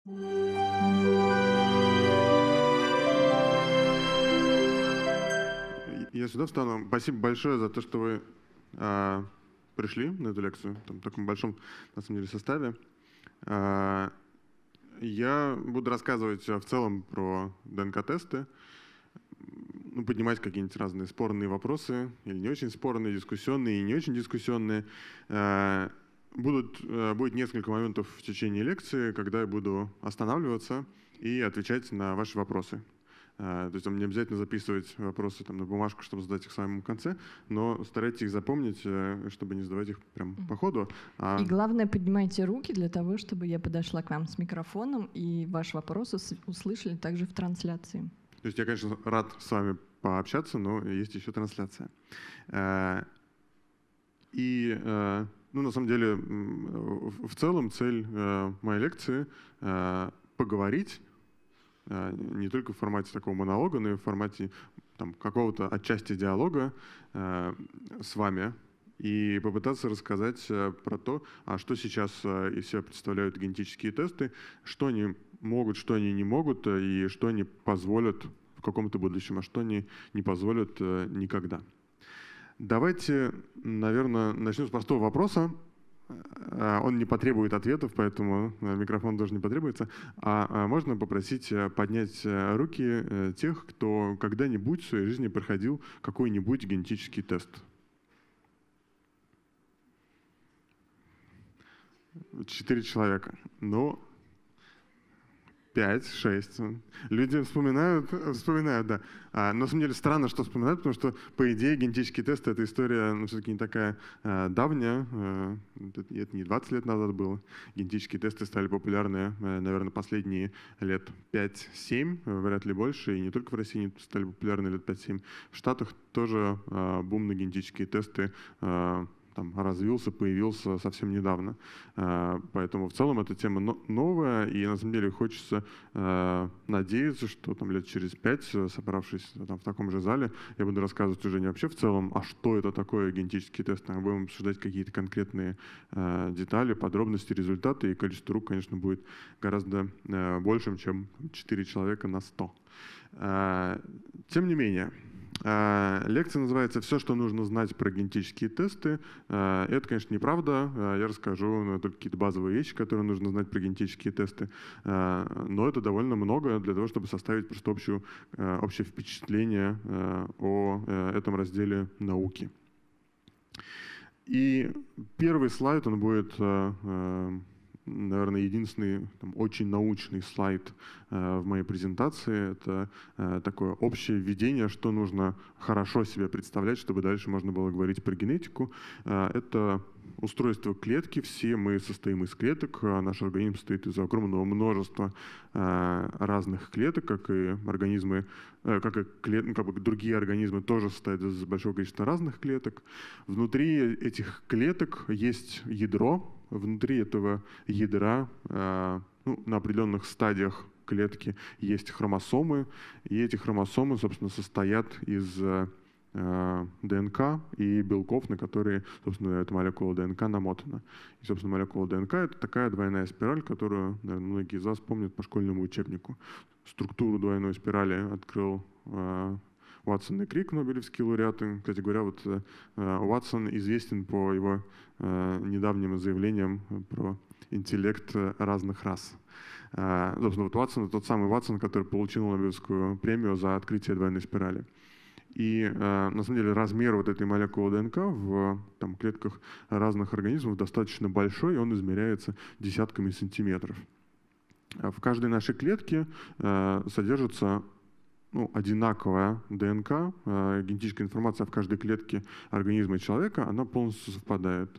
Я сюда встану. Спасибо большое за то, что вы пришли на эту лекцию в таком большом, на самом деле, составе. Я буду рассказывать в целом про ДНК-тесты, поднимать какие-нибудь разные спорные вопросы, или не очень спорные, дискуссионные и не очень дискуссионные. Будет несколько моментов в течение лекции, когда я буду останавливаться и отвечать на ваши вопросы. То есть вам не обязательно записывать вопросы на бумажку, чтобы задать их в самом конце, но старайтесь их запомнить, чтобы не задавать их прям по ходу. И главное, поднимайте руки для того, чтобы я подошла к вам с микрофоном, и ваш вопрос услышали также в трансляции. То есть я, конечно, рад с вами пообщаться, но есть еще трансляция. На самом деле, в целом цель моей лекции — поговорить, не только в формате такого монолога, но и в формате какого-то отчасти диалога с вами и попытаться рассказать про то, что сейчас из себя представляют генетические тесты, что они могут, что они не могут, и что они позволят в каком-то будущем, а что они не позволят никогда. Давайте, наверное, начнем с простого вопроса. Он не потребует ответов, поэтому микрофон тоже не потребуется. Можно попросить поднять руки тех, кто когда-нибудь в своей жизни проходил какой-нибудь генетический тест? 4 человека. 5, 6. Люди вспоминают, да. Но на самом деле странно, что вспоминают, потому что, по идее, генетические тесты — это история все-таки не такая давняя. Это не 20 лет назад было. Генетические тесты стали популярны, наверное, последние лет 5-7, вряд ли больше. И не только в России они стали популярны лет 5-7. В Штатах тоже бум на генетические тесты развился, появился совсем недавно. Поэтому в целом эта тема новая, и на самом деле хочется надеяться, что лет через 5, собравшись в таком же зале, я буду рассказывать уже не вообще в целом, а что это такое генетический тест, а будем обсуждать какие-то конкретные детали, подробности, результаты, и количество рук, конечно, будет гораздо большим, чем 4 человека на 100. Тем не менее, лекция называется «Все, что нужно знать про генетические тесты». Это, конечно, неправда. Я расскажу только какие-то базовые вещи, которые нужно знать про генетические тесты. Но это довольно много для того, чтобы составить просто общее впечатление о этом разделе науки. И первый слайд, он будет, наверное, единственный очень научный слайд в моей презентации. Это такое общее введение, что нужно хорошо себе представлять, чтобы дальше можно было говорить про генетику. Это устройство клетки. Все мы состоим из клеток. Наш организм состоит из огромного множества разных клеток, как и организмы, другие организмы тоже состоят из большого количества разных клеток. Внутри этих клеток есть ядро. Внутри этого ядра на определенных стадиях клетки есть хромосомы, и эти хромосомы, собственно, состоят из ДНК и белков, на которые, собственно, эта молекула ДНК намотана. И, собственно, молекула ДНК — это такая двойная спираль, которую, наверное, многие из вас помнят по школьному учебнику. Структуру двойной спирали открыл Уотсон и Крик, нобелевские лауреаты. Кстати говоря, Уотсон известен по его недавним заявлениям про интеллект разных рас. Собственно, Уотсон — это тот самый Уотсон, который получил Нобелевскую премию за открытие двойной спирали. И на самом деле размер этой молекулы ДНК в клетках разных организмов достаточно большой, и он измеряется десятками сантиметров. В каждой нашей клетке содержится одинаковая ДНК, генетическая информация в каждой клетке организма человека, она полностью совпадает.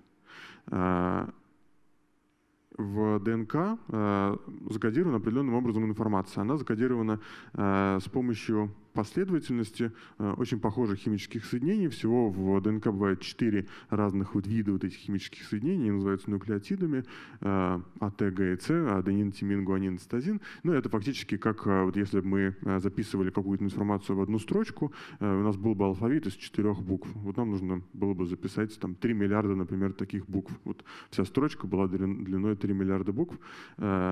В ДНК закодирована определенным образом информация. Она закодирована с помощью последовательности очень похожих химических соединений. Всего в ДНК бывает 4 разных вида этих химических соединений, они называются нуклеотидами: А, Т, Г и С, аденин, тимин, гуанин, цитозин. Это фактически как если бы мы записывали какую-то информацию в одну строчку, у нас был бы алфавит из 4 букв. Нам нужно было бы записать 3 миллиарда, например, таких букв. Вся строчка была длиной 3 миллиарда букв.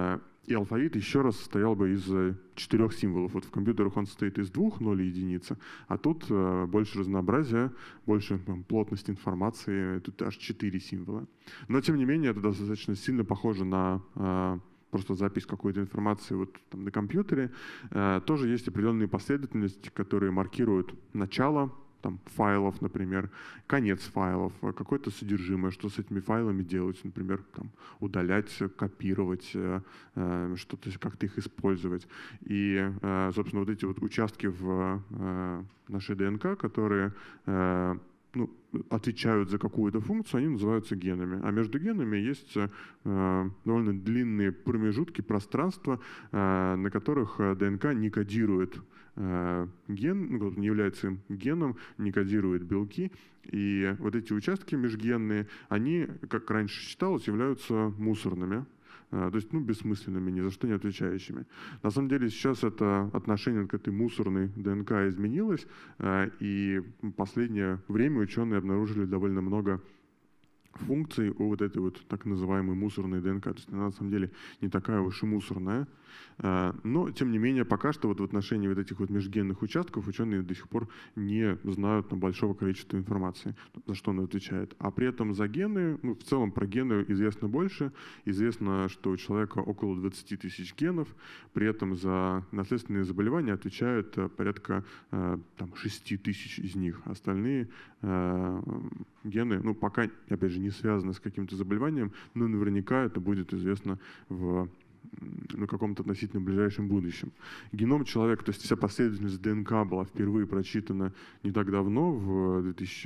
И алфавит еще раз состоял бы из 4 символов. Вот в компьютерах он состоит из 2, 0 и единицы, а тут больше разнообразия, больше плотность информации, тут аж 4 символа. Но тем не менее это достаточно сильно похоже на просто запись какой-то информации вот там на компьютере. Тоже есть определенные последовательности, которые маркируют начало там, файлов, например, конец файлов, какое-то содержимое, что с этими файлами делать, например, там, удалять, копировать, что-то, как-то их использовать. И, собственно, вот эти вот участки в нашей ДНК, которые отвечают за какую-то функцию, они называются генами. А между генами есть довольно длинные промежутки, пространства, на которых ДНК не кодирует ген, не является геном, не кодирует белки. И вот эти участки межгенные, они, как раньше считалось, являются мусорными. То есть бессмысленными, ни за что не отвечающими. На самом деле сейчас это отношение к этой мусорной ДНК изменилось, и в последнее время ученые обнаружили довольно много функций у вот этой вот так называемой мусорной ДНК. То есть она на самом деле не такая уж и мусорная. Но, тем не менее, пока что вот в отношении вот этих вот межгенных участков ученые до сих пор не знают большого количества информации, за что она отвечает. А при этом за гены, в целом про гены известно больше. Известно, что у человека около 20 тысяч генов. При этом за наследственные заболевания отвечают порядка 6 тысяч из них. Остальные гены, пока, опять же, не связаны с каким-то заболеванием, но наверняка это будет известно в каком-то относительно ближайшем будущем. Геном человека, то есть вся последовательность ДНК была впервые прочитана не так давно, в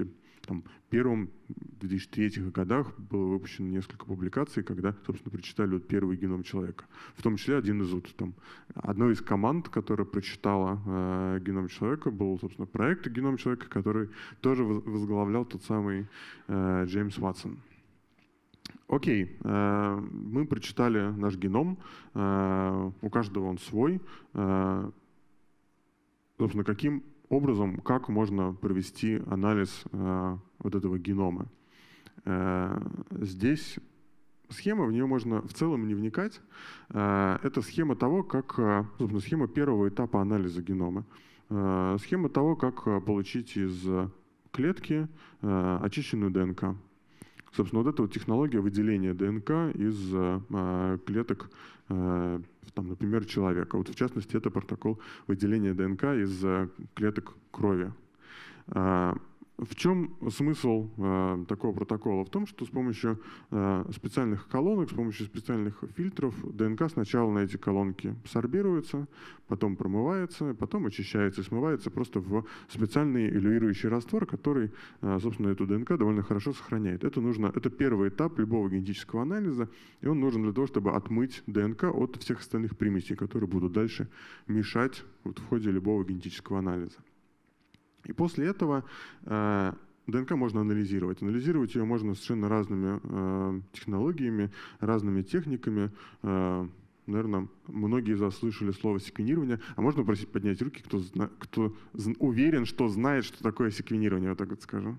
2001-2003 годах было выпущено несколько публикаций, когда, собственно, прочитали первый геном человека. В том числе одной из команд, которая прочитала геном человека, был, собственно, проект «Геном человека», который тоже возглавлял тот самый Джеймс Ватсон. Окей, мы прочитали наш геном, у каждого он свой. Собственно, каким образом, как можно провести анализ вот этого генома? Здесь схема, в нее можно в целом не вникать. Это схема того, собственно, схема первого этапа анализа генома. Схема того, как получить из клетки очищенную ДНК. Собственно, вот эта вот технология выделения ДНК из клеток, например, человека. Вот в частности, это протокол выделения ДНК из клеток крови. В чем смысл такого протокола? В том, что с помощью специальных колонок, с помощью специальных фильтров ДНК сначала на эти колонки сорбируется, потом промывается, потом очищается и смывается просто в специальный элюирующий раствор, который, собственно, эту ДНК довольно хорошо сохраняет. Это первый этап любого генетического анализа, и он нужен для того, чтобы отмыть ДНК от всех остальных примесей, которые будут дальше мешать в ходе любого генетического анализа. И после этого ДНК можно анализировать. Анализировать ее можно совершенно разными технологиями, разными техниками. Наверное, многие из вас слышали слово секвенирование. А можно попросить поднять руки, кто уверен, что знает, что такое секвенирование, вот так вот скажу.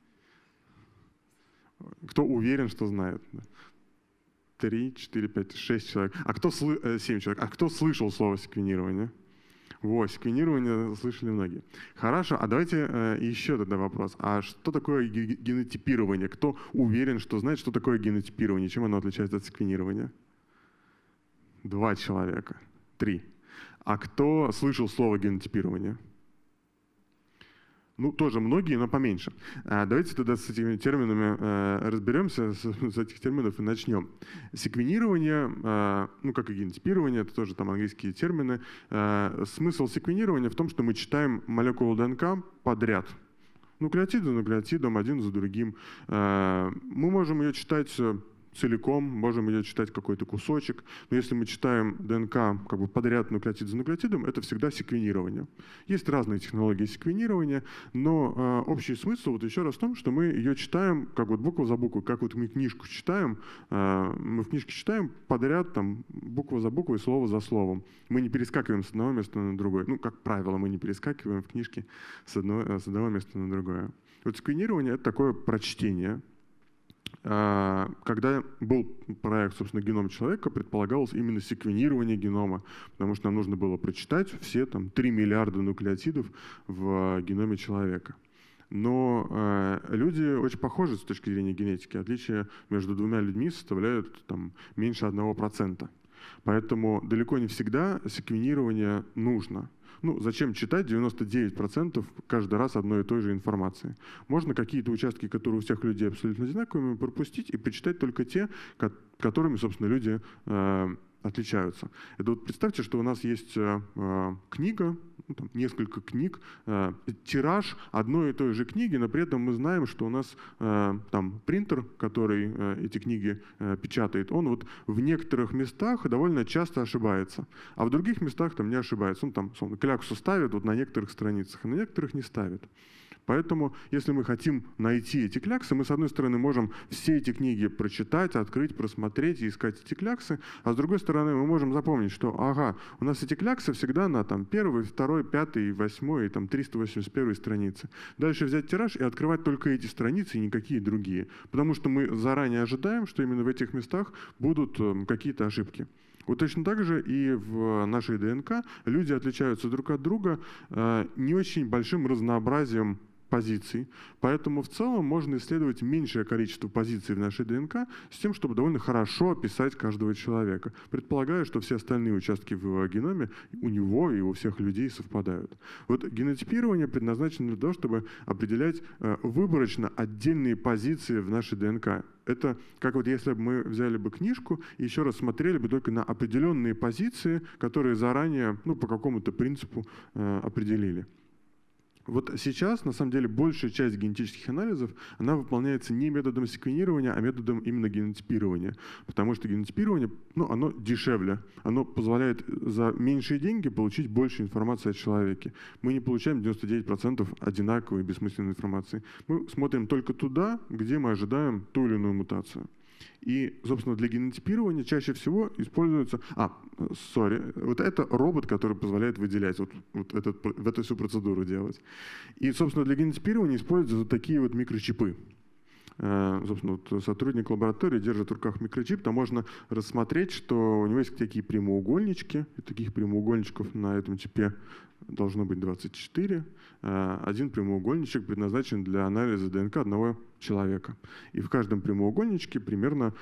Кто уверен, что знает? 3, 4, 5, 6 человек. 7 человек. А кто слышал слово секвенирование? Секвенирование слышали многие. Хорошо, а давайте еще тогда вопрос. А что такое генотипирование? Кто уверен, что знает, что такое генотипирование? Чем оно отличается от секвенирования? 2 человека. 3. А кто слышал слово генотипирование? Тоже многие, но поменьше. Давайте тогда с этими терминами разберемся, с этих терминов и начнем. Секвенирование, как и генотипирование, это тоже английские термины. Смысл секвенирования в том, что мы читаем молекулу ДНК подряд. Нуклеотид за нуклеотидом, один за другим. Мы можем ее читать целиком, можем ее читать какой-то кусочек, но если мы читаем ДНК подряд нуклеотид за нуклеотидом, это всегда секвенирование. Есть разные технологии секвенирования, но общий смысл еще раз в том, что мы ее читаем буква за буквой, как мы книжку читаем, мы в книжке читаем подряд буква за буквой, слово за словом. Мы не перескакиваем с одного места на другое. Как правило, мы не перескакиваем в книжке с одного места на другое. Вот секвенирование — это такое прочтение. Когда был проект, собственно, «Геном человека», предполагалось именно секвенирование генома, потому что нам нужно было прочитать все 3 миллиарда нуклеотидов в геноме человека. Но люди очень похожи с точки зрения генетики. Отличия между двумя людьми составляют меньше 1%. Поэтому далеко не всегда секвенирование нужно. Зачем читать 99% каждый раз одной и той же информации? Можно какие-то участки, которые у всех людей абсолютно одинаковыми, пропустить и почитать только те, которыми, собственно, люди отличаются. Это вот представьте, что у нас есть книга, несколько книг, тираж одной и той же книги, но при этом мы знаем, что у нас принтер, который эти книги печатает, он вот в некоторых местах довольно часто ошибается, а в других местах не ошибается. Он условно, кляксу ставит вот на некоторых страницах, а на некоторых не ставит. Поэтому, если мы хотим найти эти кляксы, мы, с одной стороны, можем все эти книги прочитать, открыть, просмотреть и искать эти кляксы, а с другой стороны, мы можем запомнить, что, у нас эти кляксы всегда на 1, 2, 5, 8 и 381 странице. Дальше взять тираж и открывать только эти страницы и никакие другие. Потому что мы заранее ожидаем, что именно в этих местах будут какие-то ошибки. Вот точно так же и в нашей ДНК люди отличаются друг от друга не очень большим разнообразием позиций. Поэтому в целом можно исследовать меньшее количество позиций в нашей ДНК с тем, чтобы довольно хорошо описать каждого человека, предполагая, что все остальные участки в геноме у него и у всех людей совпадают. Вот генотипирование предназначено для того, чтобы определять выборочно отдельные позиции в нашей ДНК. Это как вот если бы мы взяли бы книжку и еще раз смотрели бы только на определенные позиции, которые заранее по какому-то принципу определили. Вот сейчас, на самом деле, большая часть генетических анализов, она выполняется не методом секвенирования, а методом именно генотипирования. Потому что генотипирование, оно дешевле. Оно позволяет за меньшие деньги получить больше информации о человеке. Мы не получаем 99% одинаковой бессмысленной информации. Мы смотрим только туда, где мы ожидаем ту или иную мутацию. И, собственно, для генотипирования чаще всего используется... вот это робот, который позволяет выделять, эту всю процедуру делать. И, собственно, для генотипирования используются вот такие вот микрочипы. Собственно, сотрудник лаборатории держит в руках микрочип, там можно рассмотреть, что у него есть такие прямоугольнички, и таких прямоугольничков на этом чипе должно быть 24. Один прямоугольничек предназначен для анализа ДНК одного человека. И в каждом прямоугольничке примерно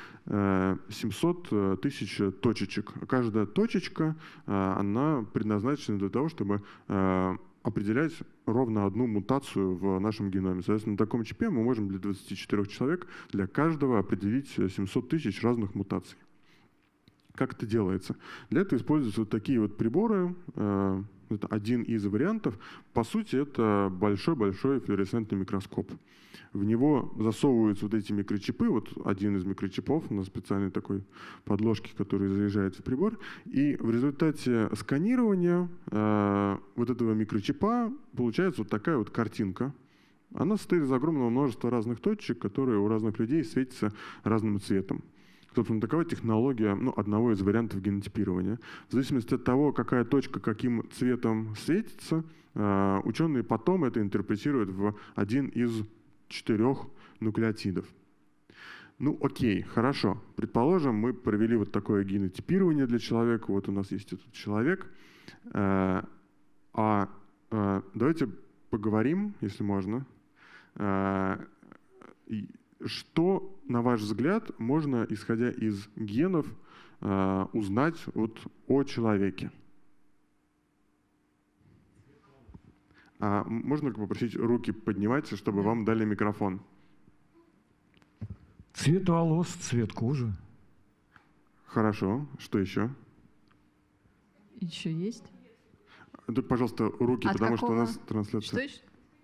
700 тысяч точечек. Каждая точечка, она предназначена для того, чтобы определять ровно одну мутацию в нашем геноме. Соответственно, на таком чипе мы можем для 24 человек для каждого определить 700 тысяч разных мутаций. Как это делается? Для этого используются вот такие вот приборы. Это один из вариантов. По сути, это большой-большой флуоресцентный микроскоп. В него засовываются вот эти микрочипы, вот один из микрочипов на специальной такой подложке, который заезжает в прибор. И в результате сканирования вот этого микрочипа получается вот такая вот картинка. Она состоит из огромного множества разных точек, которые у разных людей светятся разным цветом. Собственно, такова технология одного из вариантов генотипирования. В зависимости от того, какая точка каким цветом светится, ученые потом это интерпретируют в один из 4 нуклеотидов. Окей, хорошо. Предположим, мы провели вот такое генотипирование для человека. Вот у нас есть этот человек. Давайте поговорим, если можно. Что, на ваш взгляд, можно, исходя из генов, узнать о человеке? Можно попросить руки поднимать, чтобы вам дали микрофон? Цвет волос, цвет кожи. Хорошо. Что еще? Еще есть? Тут, пожалуйста, руки, потому что у нас трансляция. Что еще?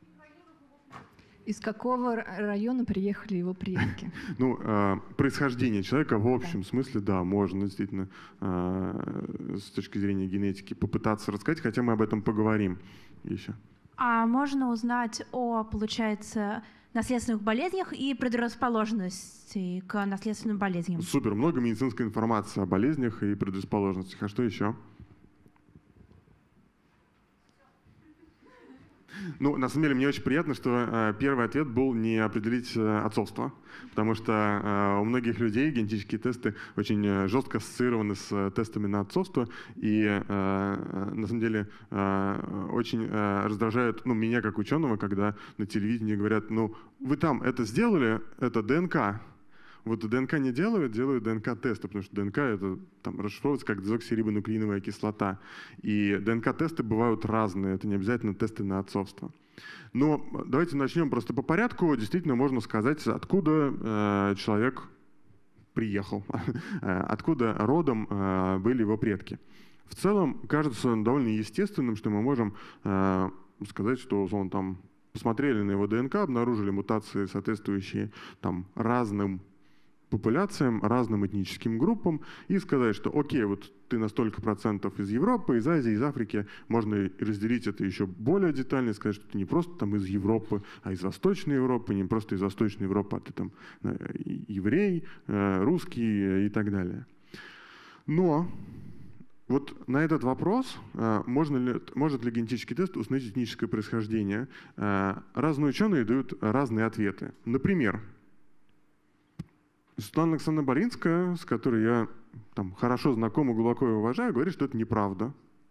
Из какого района приехали его предки? Происхождение человека в общем смысле, да, можно действительно с точки зрения генетики попытаться рассказать, хотя мы об этом поговорим еще. А можно узнать получается, наследственных болезнях и предрасположенности к наследственным болезням? Супер, много медицинской информации о болезнях и предрасположенностях. А что еще? Ну, на самом деле, мне очень приятно, что первый ответ был не определить отцовство, потому что у многих людей генетические тесты очень жестко ассоциированы с тестами на отцовство, и на самом деле очень раздражают меня как ученого, когда на телевидении говорят, вы там это сделали, это ДНК. Вот ДНК не делают ДНК-тесты, потому что ДНК это там расшифровывается как дезоксирибонуклеиновая кислота. И ДНК-тесты бывают разные, это не обязательно тесты на отцовство. Но давайте начнем просто по порядку. Действительно можно сказать, откуда человек приехал, откуда родом были его предки. В целом кажется довольно естественным, что мы можем сказать, что он там посмотрели на его ДНК, обнаружили мутации, соответствующие там разным популяциям, разным этническим группам, и сказать, что окей, вот ты на столько процентов из Европы, из Азии, из Африки, можно разделить это еще более детально, и сказать, что ты не просто там из Европы, а из Восточной Европы, не просто из Восточной Европы, а ты там еврей, русский и так далее. Но вот на этот вопрос, может ли генетический тест установить этническое происхождение, разные ученые дают разные ответы. Например, Светлана Александровна Боринская, с которой я хорошо знаком и глубоко уважаю, говорит, что это неправда.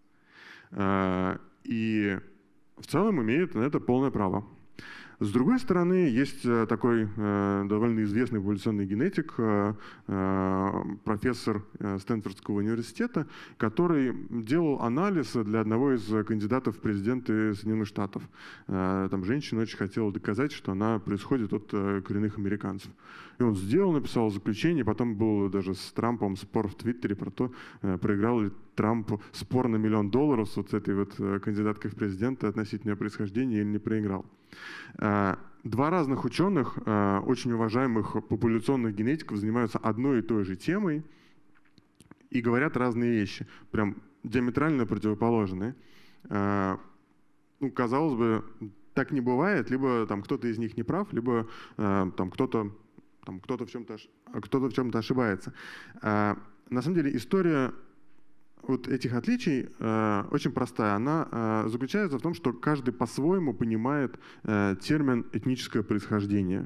И в целом имеет на это полное право. С другой стороны, есть такой довольно известный эволюционный генетик, профессор Стэнфордского университета, который делал анализ для одного из кандидатов в президенты Соединенных Штатов. Там женщина очень хотела доказать, что она происходит от коренных американцев. И он написал заключение, потом был даже с Трампом спор в Твиттере про то, проиграл ли Трамп спор на $1 миллион с вот этой вот кандидаткой в президенты относительно ее происхождения или не проиграл. Два разных ученых, очень уважаемых популяционных генетиков, занимаются одной и той же темой и говорят разные вещи, прям диаметрально противоположные. Казалось бы, так не бывает, либо там кто-то из них не прав, либо кто-то в чем-то ошибается. На самом деле история вот этих отличий очень простая. Она заключается в том, что каждый по-своему понимает термин этническое происхождение.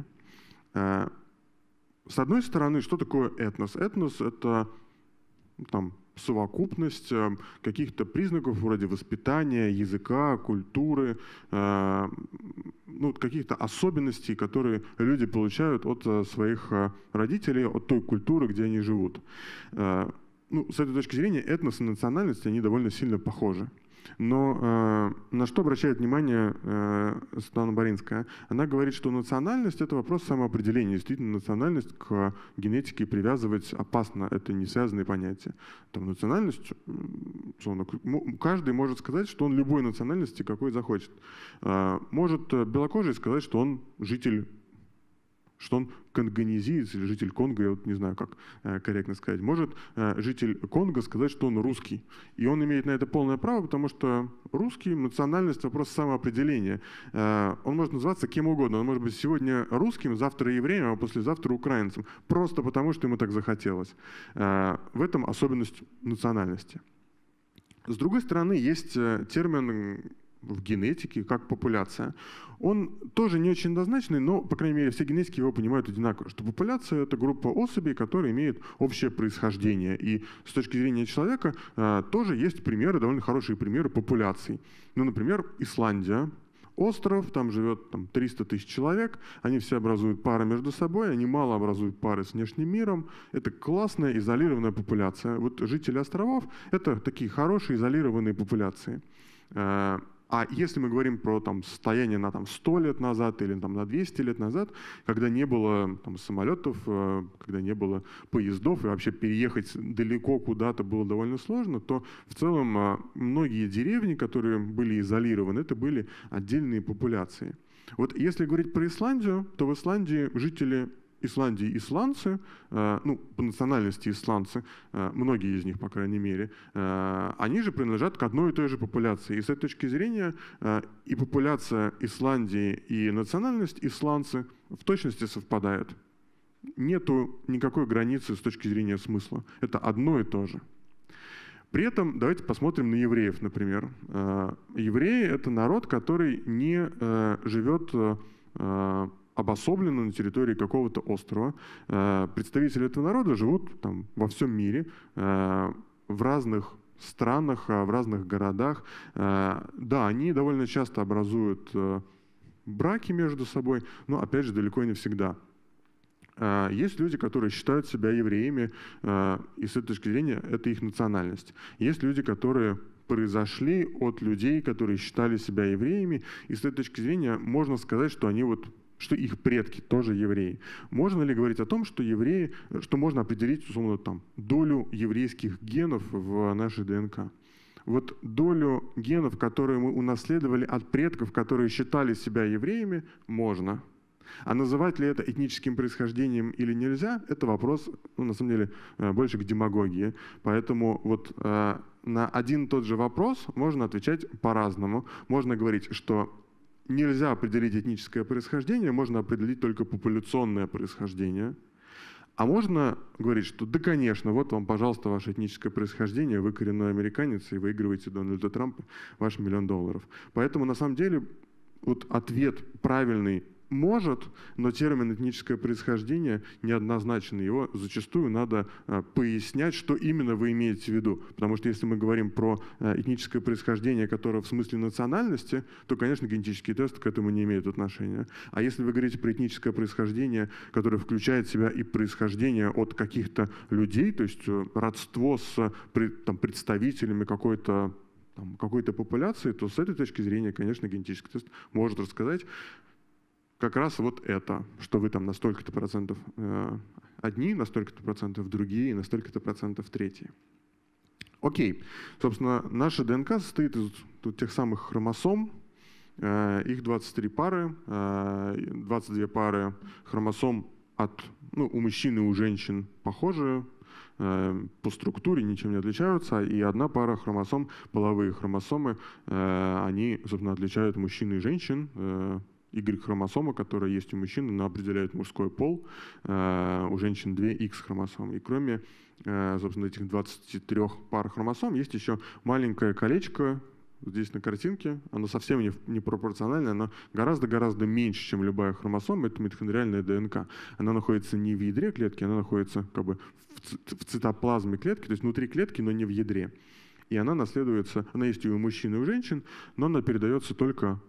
С одной стороны, что такое этнос? Этнос — это совокупность каких-то признаков вроде воспитания, языка, культуры, каких-то особенностей, которые люди получают от своих родителей, от той культуры, где они живут. С этой точки зрения этнос и национальность, они довольно сильно похожи. Но на что обращает внимание Светлана Боринская? Она говорит, что национальность — это вопрос самоопределения. Действительно, национальность к генетике привязывать опасно. Это не связанные понятия. Национальность, каждый может сказать, что он любой национальности, какой захочет. Может белокожий сказать, что он житель, что он конгонезиец или житель Конго, я не знаю, как корректно сказать. Может житель Конго сказать, что он русский. И он имеет на это полное право, потому что русский, национальность — вопрос самоопределения. Он может называться кем угодно. Он может быть сегодня русским, завтра евреем, а послезавтра украинцем. Просто потому, что ему так захотелось. В этом особенность национальности. С другой стороны, есть термин в генетике, как популяция. Он тоже не очень однозначный, но, по крайней мере, все генетики его понимают одинаково, что популяция — это группа особей, которые имеют общее происхождение. И с точки зрения человека тоже есть примеры, довольно хорошие примеры популяций. Например, Исландия. Остров, там живет 300 тысяч человек, они все образуют пары между собой, они мало образуют пары с внешним миром. Это классная изолированная популяция. Вот жители островов — это такие хорошие изолированные популяции. А если мы говорим про состояние на 100 лет назад или на 200 лет назад, когда не было самолетов, когда не было поездов, и вообще переехать далеко куда-то было довольно сложно, то в целом многие деревни, которые были изолированы, это были отдельные популяции. Вот если говорить про Исландию, то в Исландии жители Исландии исландцы, по национальности исландцы, многие из них, по крайней мере, они же принадлежат к одной и той же популяции. И с этой точки зрения и популяция Исландии, и национальность исландцы в точности совпадают. Нету никакой границы с точки зрения смысла. Это одно и то же. При этом давайте посмотрим на евреев, например. Евреи — это народ, который не живет обособленно на территории какого-то острова. Представители этого народа живут там во всем мире, в разных странах, в разных городах. Да, они довольно часто образуют браки между собой, но, опять же, далеко не всегда. Есть люди, которые считают себя евреями, и с этой точки зрения это их национальность. Есть люди, которые произошли от людей, которые считали себя евреями, и с этой точки зрения можно сказать, что они что их предки тоже евреи. Можно ли говорить о том, что евреи, что можно определить, условно, там, долю еврейских генов в нашей ДНК? Вот долю генов, которые мы унаследовали от предков, которые считали себя евреями, можно. А называть ли это этническим происхождением или нельзя, это вопрос, на самом деле, больше к демагогии. Поэтому на один и тот же вопрос можно отвечать по-разному. Можно говорить, что нельзя определить этническое происхождение, можно определить только популяционное происхождение. А можно говорить, что да, конечно, вот вам, пожалуйста, ваше этническое происхождение, вы коренной американец и выигрываете Дональда Трампа ваш $1 миллион. Поэтому, на самом деле, ответ правильный может, но термин «этническое происхождение» неоднозначный. Его зачастую надо пояснять, что именно вы имеете в виду. Потому что если мы говорим про этническое происхождение, которое в смысле национальности, то, конечно, генетический тест к этому не имеет отношения. А если вы говорите про этническое происхождение, которое включает в себя и происхождение от каких-то людей, то есть родство с представителями какой-то популяции, то с этой точки зрения, конечно, генетический тест может рассказать как раз это, что вы там на столько-то процентов одни, на столько-то процентов другие, на столько-то процентов третьи. Окей. Собственно, наша ДНК состоит из тех самых хромосом. Их 23 пары, 22 пары хромосом у мужчин и у женщин похожие, по структуре ничем не отличаются, и одна пара хромосом, половые хромосомы, они, собственно, отличают мужчин и женщин. Y-хромосома, которая есть у мужчин, она определяет мужской пол, у женщин 2 X-хромосомы. И кроме, собственно, этих 23 пар хромосом, есть еще маленькое колечко здесь на картинке. Оно совсем не пропорциональное, оно гораздо-гораздо меньше, чем любая хромосома. Это митохондриальная ДНК. Она находится не в ядре клетки, она находится в цитоплазме клетки, то есть внутри клетки, но не в ядре. И она наследуется, она есть и у мужчин, и у женщин, но она передается только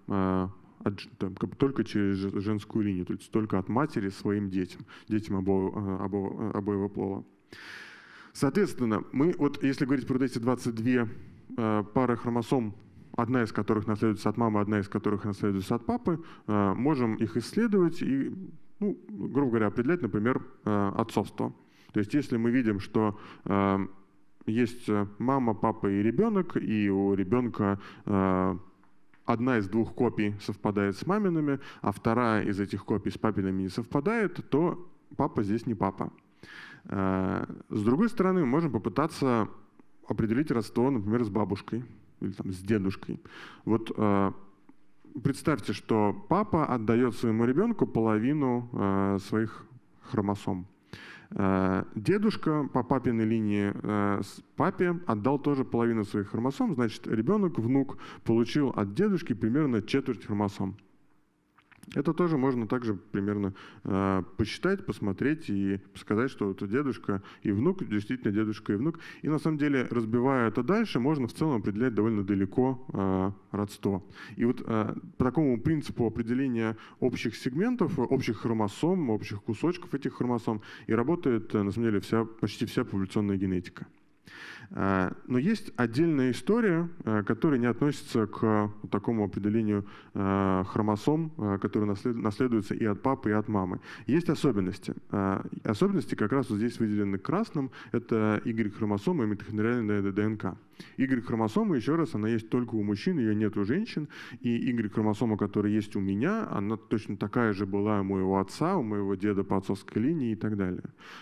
через женскую линию, то есть только от матери своим детям обоего пола. Соответственно, мы если говорить про эти 22 пары хромосом, одна из которых наследуется от мамы, одна из которых наследуется от папы, можем их исследовать и, грубо говоря, определять, например, отцовство. То есть если мы видим, что есть мама, папа и ребенок, и у ребенка одна из двух копий совпадает с мамиными, а вторая из этих копий с папиными не совпадает, то папа здесь не папа. С другой стороны, мы можем попытаться определить родство, например, с бабушкой или с дедушкой. Представьте, что папа отдает своему ребенку половину своих хромосом. Дедушка по папиной линии папе отдал тоже половину своих хромосом, значит, ребенок, внук, получил от дедушки примерно четверть хромосом. Это тоже можно также примерно посчитать, посмотреть и сказать, что это дедушка и внук, действительно дедушка и внук. И на самом деле, разбивая это дальше, можно в целом определять довольно далеко родство. И по такому принципу определения общих сегментов, общих хромосом, общих кусочков этих хромосом и работает, на самом деле, почти вся популяционная генетика. Но есть отдельная история, которая не относится к такому определению хромосом, которые наследуются и от папы, и от мамы. Есть особенности. Особенности как раз здесь выделены красным. Это Y-хромосома и митохондриальная ДНК. Y-хромосома, еще раз, она есть только у мужчин, ее нет у женщин. И Y-хромосома, которая есть у меня, она точно такая же была у моего отца, у моего деда по отцовской линии и так далее.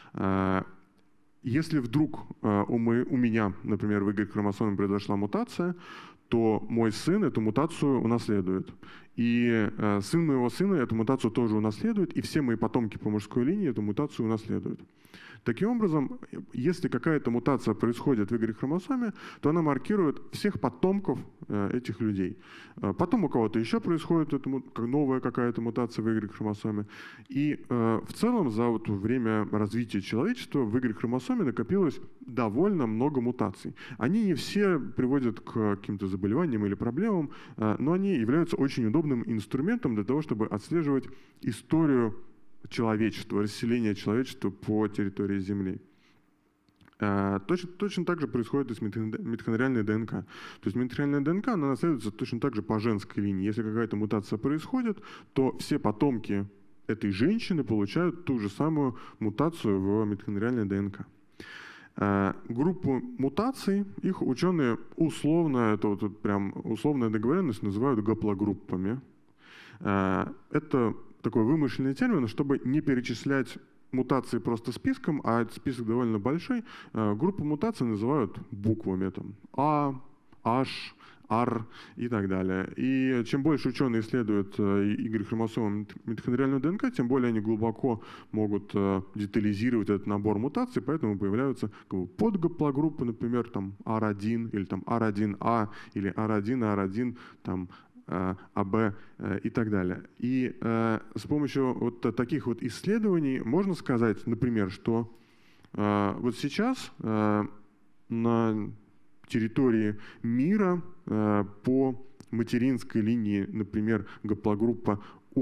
Если вдруг у меня, например, в Y-хромосоме произошла мутация, то мой сын эту мутацию унаследует. И сын моего сына эту мутацию тоже унаследует, и все мои потомки по мужской линии эту мутацию унаследуют. Таким образом, если какая-то мутация происходит в Y-хромосоме, то она маркирует всех потомков этих людей. Потом у кого-то еще происходит новая какая-то мутация в Y-хромосоме. И в целом за вот время развития человечества в Y-хромосоме накопилось довольно много мутаций. Они не все приводят к каким-то заболеваниям или проблемам, но они являются очень удобным инструментом для того, чтобы отслеживать историю человечества, расселение человечества по территории Земли. Точно так же происходит и с митохондриальной ДНК. То есть митохондриальная ДНК, она наследуется точно так же по женской линии. Если какая-то мутация происходит, то все потомки этой женщины получают ту же самую мутацию в митохондриальной ДНК. Группу мутаций, их ученые условно, это вот прям условная договоренность, называют гаплогруппами. Это такой вымышленный термин, чтобы не перечислять мутации просто списком, а этот список довольно большой. Группу мутаций называют буквами, там А, H, R и так далее. И чем больше ученые исследуют Y-хромосомы митохондриальную ДНК, тем более они глубоко могут детализировать этот набор мутаций, поэтому появляются подгаплогруппы, например, там R1 или там R1A или R1, R1, там АБ и так далее. И с помощью вот таких вот исследований можно сказать, например, что вот сейчас на территории мира по материнской линии, например, гаплогруппа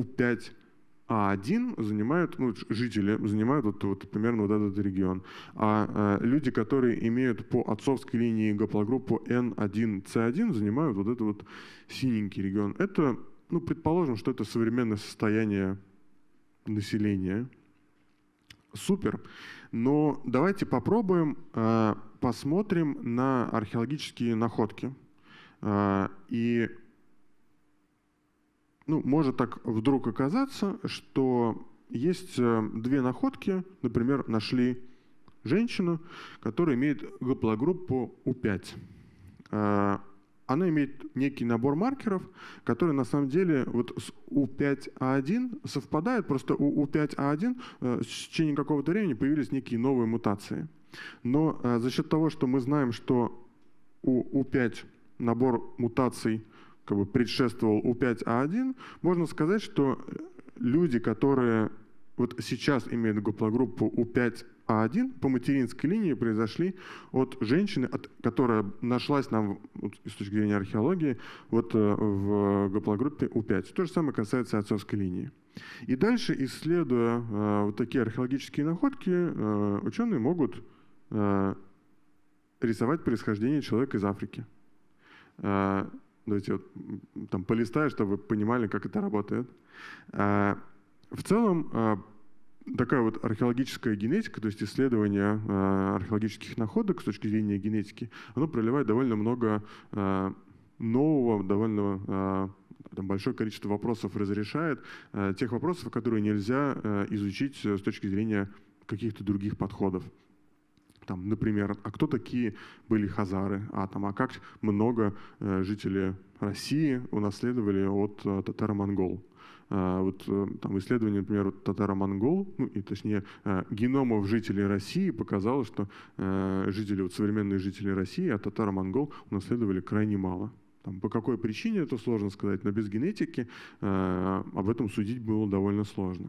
У5А1 занимают, жители занимают вот примерно вот этот регион. А люди, которые имеют по отцовской линии гаплогруппу N1C1, занимают вот этот вот синенький регион. Это, предположим, что это современное состояние населения. Супер. Но давайте попробуем посмотрим на археологические находки. И может так вдруг оказаться, что есть две находки. Например, нашли женщину, которая имеет гаплогруппу У5. Она имеет некий набор маркеров, которые на самом деле вот с У5А1 совпадают. Просто у У5А1 в течение какого-то времени появились некие новые мутации. Но за счет того, что мы знаем, что у У5 набор мутаций предшествовал У5А1, можно сказать, что люди, которые вот сейчас имеют гаплогруппу У5А1, по материнской линии произошли от женщины, которая нашлась нам с точки зрения археологии в гаплогруппе У5. То же самое касается отцовской линии. И дальше, исследуя вот такие археологические находки, ученые могут рисовать происхождение человека из Африки. Давайте там полистаю, чтобы вы понимали, как это работает. В целом, такая вот археологическая генетика, то есть исследование археологических находок с точки зрения генетики, оно проливает довольно много нового, довольно большое количество вопросов разрешает, тех вопросов, которые нельзя изучить с точки зрения каких-то других подходов. Там, например, а кто такие были хазары? А как много жителей России унаследовали от татаро-монгол? Там исследование, например, татаро-монгол, точнее, геномов жителей России показало, что современные жители России от татаро-монгол унаследовали крайне мало. По какой причине это сложно сказать, но без генетики об этом судить было довольно сложно.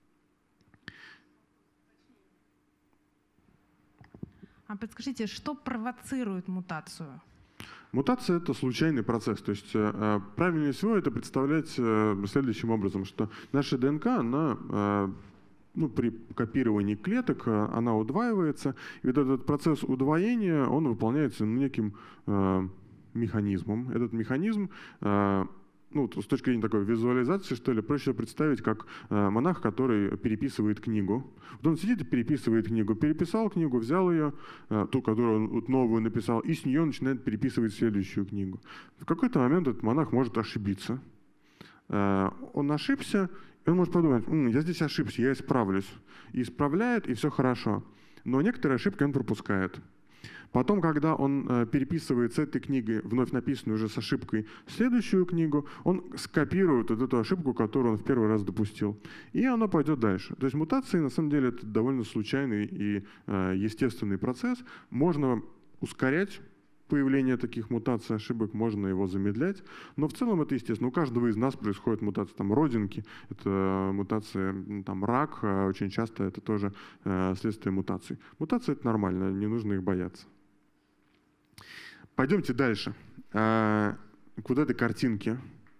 А подскажите, что провоцирует мутацию? Мутация – это случайный процесс. То есть правильнее всего это представлять следующим образом, что наша ДНК, она при копировании клеток, она удваивается. И вот этот процесс удвоения, он выполняется неким механизмом. Этот механизм, с точки зрения такой визуализации, что ли, проще представить, как монах, который переписывает книгу. Вот он сидит и переписывает книгу. Переписал книгу, взял ее, ту, которую он новую написал, и с нее начинает переписывать следующую книгу. В какой-то момент этот монах может ошибиться. Он ошибся, и он может подумать, я здесь ошибся, я исправлюсь. И исправляет, и все хорошо. Но некоторые ошибки он пропускает. Потом, когда он переписывает с этой книги, вновь написанную уже с ошибкой, следующую книгу, он скопирует вот эту ошибку, которую он в первый раз допустил. И она пойдет дальше. То есть мутации, на самом деле, это довольно случайный и естественный процесс. Можно ускорять появление таких мутаций, ошибок, можно его замедлять, но в целом это естественно. У каждого из нас происходит мутация там, родинки, это мутация там, рак, очень часто это тоже следствие мутаций. Мутации — это нормально, не нужно их бояться. Пойдемте дальше. К вот этой картинке.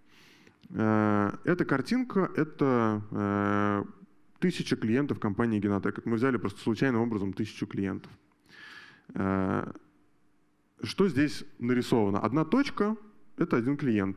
Эта картинка — это 1000 клиентов компании Genotec. Мы взяли просто случайным образом 1000 клиентов. Что здесь нарисовано? Одна точка — это один клиент.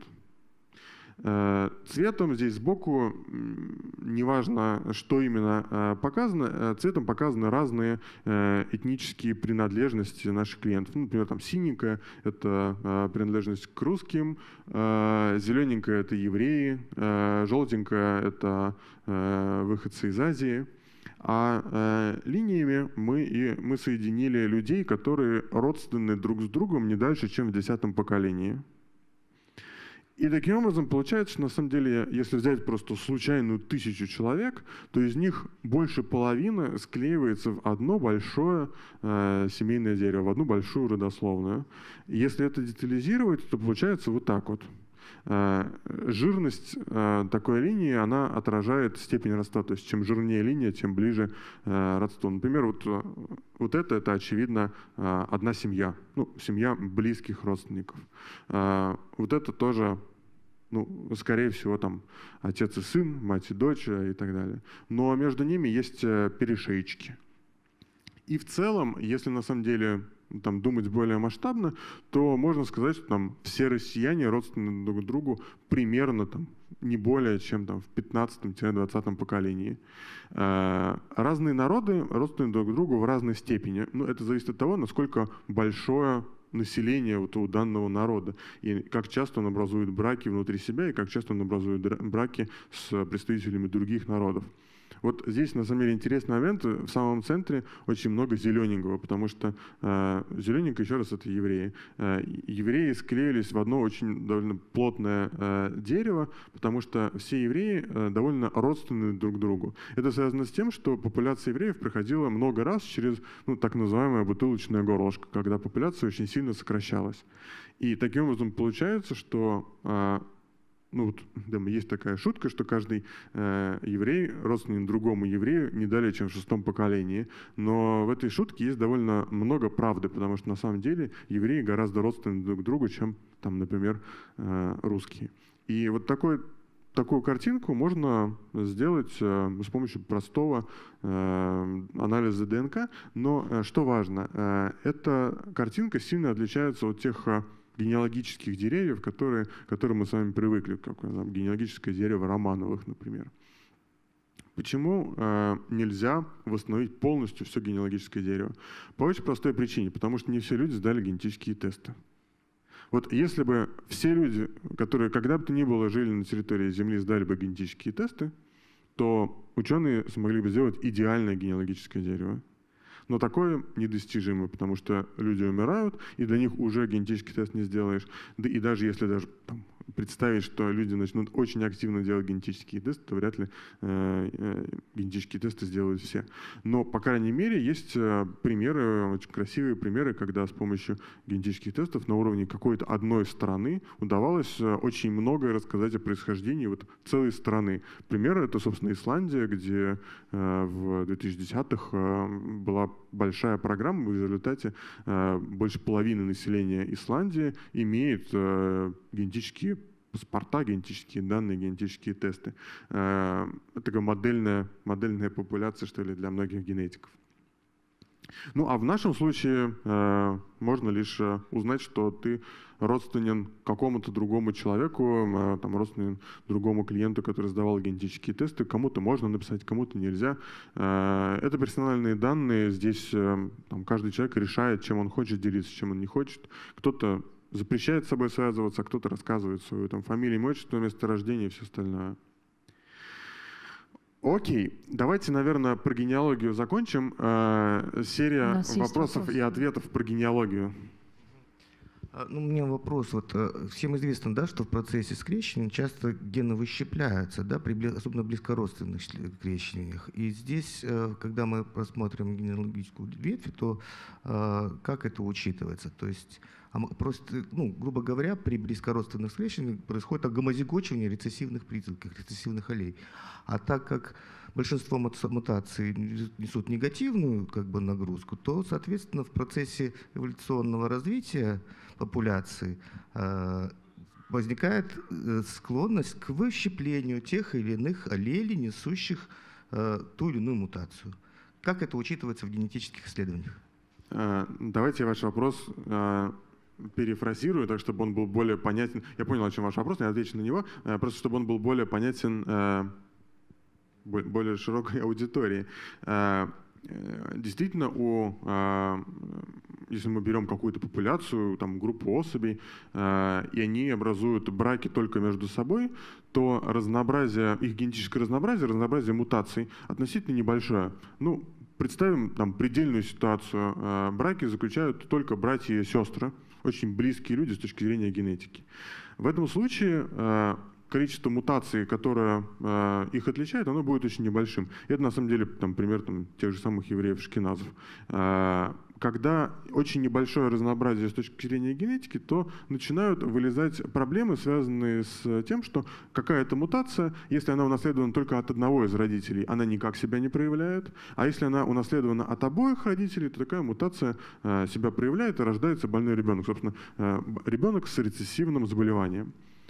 Цветом здесь сбоку, неважно, что именно показано, цветом показаны разные этнические принадлежности наших клиентов. Ну, например, там синенькая — это принадлежность к русским, зелененькая — это евреи, желтенькая — это выходцы из Азии. А линиями мы соединили людей, которые родственны друг с другом не дальше, чем в 10-м поколении. И таким образом получается, что на самом деле, если взять просто случайную 1000 человек, то из них больше половины склеивается в одно большое семейное дерево, в одну большую родословную. И если это детализировать, то получается вот так вот. Жирность такой линии, она отражает степень родства. То есть чем жирнее линия, тем ближе родство. Например, вот это очевидно одна семья. Ну, семья близких родственников. Вот это тоже, ну, скорее всего, там отец и сын, мать и дочь и так далее. Но между ними есть перешеечки. И в целом, если на самом деле там, думать более масштабно, то можно сказать, что там, все россияне родственны друг другу примерно там, не более чем там, в 15-20 поколении. Разные народы родственны друг другу в разной степени. Ну, это зависит от того, насколько большое население вот у данного народа, и как часто он образует браки внутри себя, и как часто он образует браки с представителями других народов. Вот здесь, на самом деле, интересный момент. В самом центре очень много зелененького, потому что зелененькое, еще раз, это евреи. Евреи склеились в одно очень довольно плотное дерево, потому что все евреи довольно родственны друг другу. Это связано с тем, что популяция евреев проходила много раз через так называемое бутылочное горлышко, когда популяция очень сильно сокращалась. И таким образом получается, что есть такая шутка, что каждый еврей родственен другому еврею не далее, чем в 6-м поколении. Но в этой шутке есть довольно много правды, потому что на самом деле евреи гораздо родственны друг другу, чем, там, например, русские. И вот такую картинку можно сделать с помощью простого анализа ДНК. Но что важно, эта картинка сильно отличается от тех генеалогических деревьев, к которым мы с вами привыкли, как генеалогическое дерево Романовых, например. Почему нельзя восстановить полностью все генеалогическое дерево? По очень простой причине, потому что не все люди сдали генетические тесты. Вот если бы все люди, которые когда бы то ни было жили на территории Земли, сдали бы генетические тесты, то ученые смогли бы сделать идеальное генеалогическое дерево. Но такое недостижимо, потому что люди умирают, и для них уже генетический тест не сделаешь. Да и даже если представить, что люди начнут очень активно делать генетические тесты, то вряд ли генетические тесты сделают все. Но, по крайней мере, есть примеры, очень красивые примеры, когда с помощью генетических тестов на уровне какой-то одной страны удавалось очень многое рассказать о происхождении целой страны. Пример — это, собственно, Исландия, где в 2010-х была большая программа, в результате больше половины населения Исландии имеет генетические паспорта, генетические данные, генетические тесты. Это такая модельная популяция, что ли, для многих генетиков. Ну, а в нашем случае можно лишь узнать, что ты родственен какому-то другому человеку, родственен другому клиенту, который сдавал генетические тесты. Кому-то можно написать, кому-то нельзя. Это персональные данные. Здесь каждый человек решает, чем он хочет делиться, чем он не хочет. Кто-то запрещает с собой связываться, а кто-то рассказывает свою фамилию, имя, отчество, место рождения и все остальное. Окей, давайте, наверное, про генеалогию закончим. Серия вопросов и ответов про генеалогию. Ну, у меня вопрос. Вот, всем известно, да, что в процессе скрещивания часто гены выщепляются, да, особенно в близкородственных скрещиваниях. И здесь, когда мы просмотрим генеалогическую ветвь, то как это учитывается? То есть просто, ну, грубо говоря, при близкородственных скрещиваниях происходит гомозигочивание рецессивных признаков, рецессивных аллелей. А так как большинство мутаций несут негативную как бы нагрузку, то, соответственно, в процессе эволюционного развития популяции возникает склонность к выщеплению тех или иных аллелей, несущих ту или иную мутацию. Как это учитывается в генетических исследованиях? Давайте ваш вопрос перефразирую, так чтобы он был более понятен. Я понял, о чем ваш вопрос, я отвечу на него, просто чтобы он был более понятен более широкой аудитории. Действительно, если мы берем какую-то популяцию, там, группу особей, и они образуют браки только между собой, то разнообразие, их генетическое разнообразие мутаций относительно небольшое. Ну, представим там предельную ситуацию. Браки заключают только братья и сестры, очень близкие люди с точки зрения генетики. В этом случае количество мутаций, которое их отличает, оно будет очень небольшим. И это на самом деле пример тех же самых евреев-ашкеназов. Когда очень небольшое разнообразие с точки зрения генетики, то начинают вылезать проблемы, связанные с тем, что какая-то мутация, если она унаследована только от одного из родителей, она никак себя не проявляет, а если она унаследована от обоих родителей, то такая мутация себя проявляет и рождается больной ребенок. Собственно, ребенок с рецессивным заболеванием.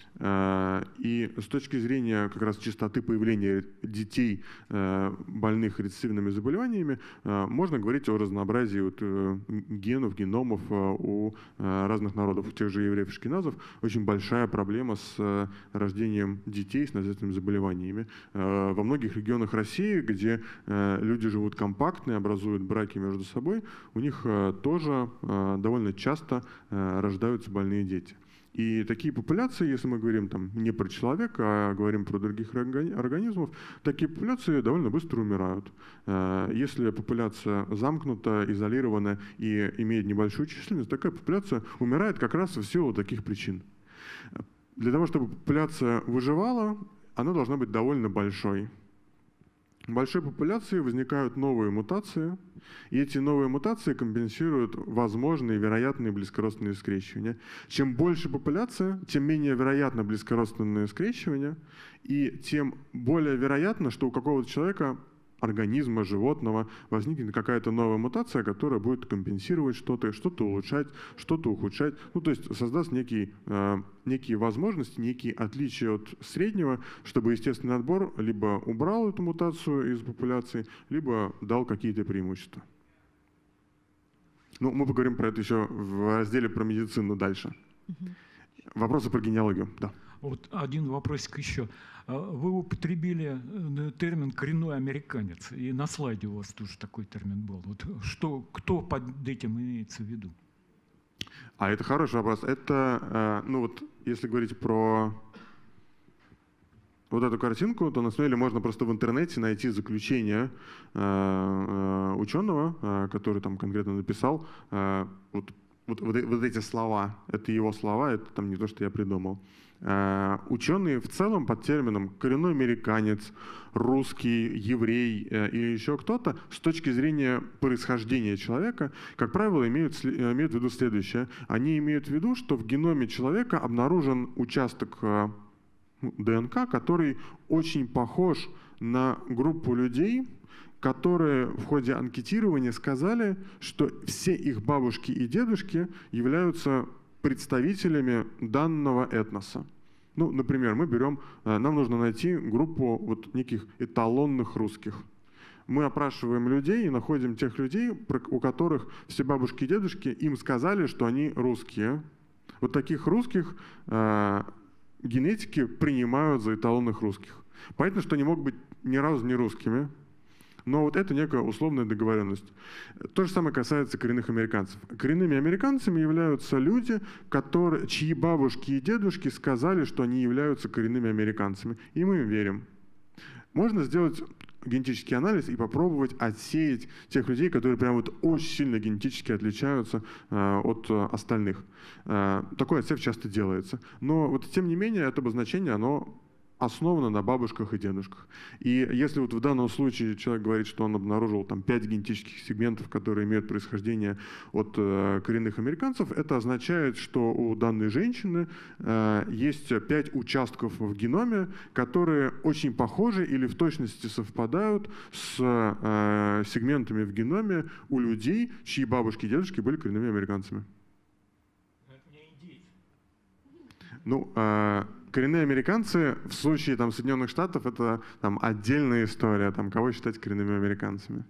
И с точки зрения как раз частоты появления детей, больных рецессивными заболеваниями, можно говорить о разнообразии генов, геномов у разных народов. У тех же евреев-ашкеназов очень большая проблема с рождением детей с наследственными заболеваниями. Во многих регионах России, где люди живут компактно и образуют браки между собой, у них тоже довольно часто рождаются больные дети. И такие популяции, если мы говорим не про человека, а говорим про других организмов, такие популяции довольно быстро умирают. Если популяция замкнута, изолирована и имеет небольшую численность, такая популяция умирает как раз в силу таких причин. Для того, чтобы популяция выживала, она должна быть довольно большой. В большой популяции возникают новые мутации, и эти новые мутации компенсируют возможные вероятные близкородственные скрещивания. Чем больше популяция, тем менее вероятно близкородственные скрещивания, и тем более вероятно, что у какого-то человека, организма, животного возникнет какая-то новая мутация, которая будет компенсировать что-то, что-то улучшать, что-то ухудшать. Ну, то есть создаст некие возможности, некие отличия от среднего, чтобы естественный отбор либо убрал эту мутацию из популяции, либо дал какие-то преимущества. Ну, мы поговорим про это еще в разделе про медицину дальше. Вопросы про генеалогию, да. Вот один вопросик еще. Вы употребили термин «коренной американец», и на слайде у вас тоже такой термин был. Вот кто под этим имеется в виду? А это хороший вопрос. Это, если говорить про вот эту картинку, то на самом деле можно просто в интернете найти заключение ученого, который там конкретно написал вот эти слова. Это его слова, это не то, что я придумал. Ученые в целом под термином «коренной американец», «русский», «еврей» или еще кто-то с точки зрения происхождения человека, как правило, имеют в виду следующее. Они имеют в виду, что в геноме человека обнаружен участок ДНК, который очень похож на группу людей, которые в ходе анкетирования сказали, что все их бабушки и дедушки являются представителями данного этноса. Ну, например, нам нужно найти группу неких эталонных русских. Мы опрашиваем людей и находим тех людей, у которых все бабушки и дедушки им сказали, что они русские. Вот таких русских генетики принимают за эталонных русских. Понятно, что они могут быть ни разу не русскими, но вот это некая условная договоренность. То же самое касается коренных американцев. Коренными американцами являются люди, чьи бабушки и дедушки сказали, что они являются коренными американцами. И мы им верим. можно сделать генетический анализ и попробовать отсеять тех людей, которые прям вот очень сильно генетически отличаются от остальных. Такой отсев часто делается. Но вот тем не менее это обозначение, оно основано на бабушках и дедушках. И если вот в данном случае человек говорит, что он обнаружил там 5 генетических сегментов, которые имеют происхождение от коренных американцев, это означает, что у данной женщины есть 5 участков в геноме, которые очень похожи или в точности совпадают с сегментами в геноме у людей, чьи бабушки и дедушки были коренными американцами. Ну, коренные американцы в случае там, Соединенных Штатов это там, отдельная история, там, кого считать коренными американцами.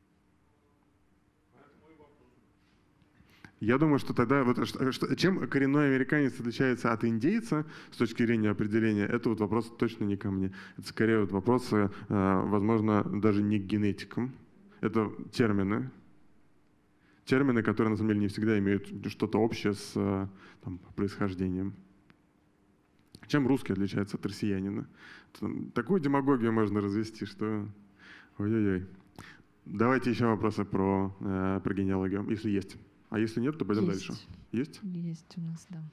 Я думаю, что тогда, вот, чем коренной американец отличается от индейца с точки зрения определения, это вот вопрос точно не ко мне. Это скорее вот вопросы, возможно, даже не к генетикам. Это термины. Термины, которые на самом деле не всегда имеют что-то общее с там, происхождением. Чем русский отличается от россиянина? Такую демагогию можно развести, что... Ой-ой-ой. Давайте еще вопросы про генеалогию, если есть. А если нет, то пойдем дальше. Есть? Есть у нас, да.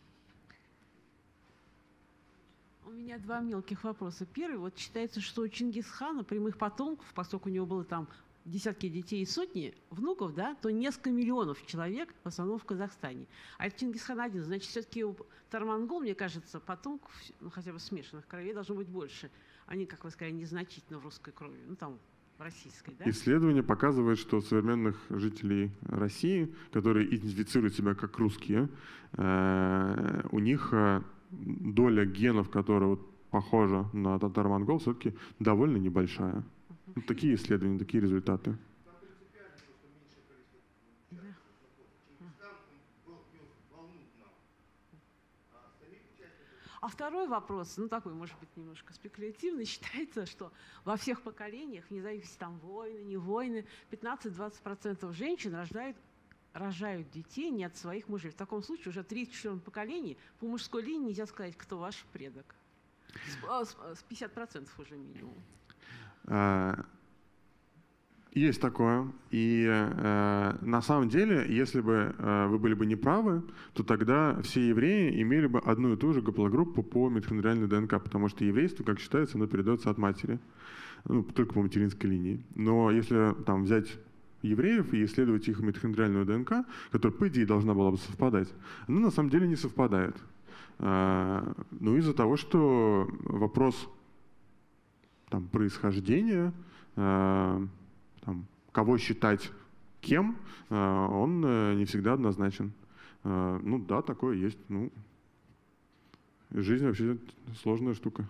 У меня 2 мелких вопроса. Первый, вот считается, что у Чингисхана прямых потомков, поскольку у него было там десятки детей и сотни внуков, да, то несколько миллионов человек, в основном в Казахстане. А это Чингисхан один. Значит, все-таки у Тармангол, мне кажется, потомков, ну, хотя бы смешанных кровей должно быть больше. Они, как вы сказали, незначительно в русской крови, ну, там, в российской, да? Исследование показывает, что у современных жителей России, которые идентифицируют себя как русские, у них доля генов, которая вот похожа на татаро-монгол, все-таки довольно небольшая. Вот такие исследования, такие результаты. А второй вопрос, ну такой, может быть, немножко спекулятивный, считается, что во всех поколениях, вне зависимости там войны, не войны, 15-20% женщин рожают детей не от своих мужей. В таком случае уже 34 поколений по мужской линии нельзя сказать, кто ваш предок. С 50% уже минимум. Есть такое. И на самом деле, если бы вы были бы неправы, то тогда все евреи имели бы одну и ту же гаплогруппу по митохондриальной ДНК, потому что еврейство, как считается, оно передается от матери, ну, только по материнской линии. Но если там взять евреев и исследовать их митохондриальную ДНК, которая, по идее, должна была бы совпадать, она на самом деле не совпадает. Ну, из-за того, что вопрос там, происхождения, там, кого считать кем, он не всегда однозначен. Ну да, такое есть. Ну, жизнь вообще сложная штука.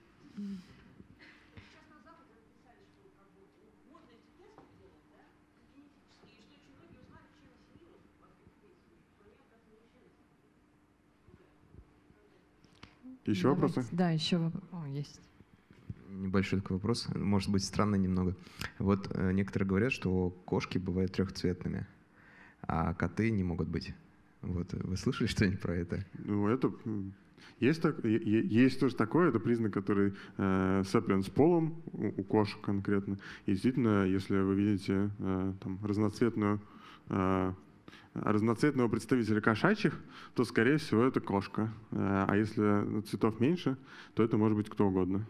Давайте. Еще вопросы? Да, еще есть. Небольшой такой вопрос, может быть странный немного. Вот некоторые говорят, что кошки бывают трехцветными, а коты не могут быть. Вот вы слышали что-нибудь про это? Ну, это есть тоже такое, это признак, который сцеплен с полом у кошек конкретно. И действительно, если вы видите там, разноцветного представителя кошачьих, то, скорее всего, это кошка. А если цветов меньше, то это может быть кто угодно.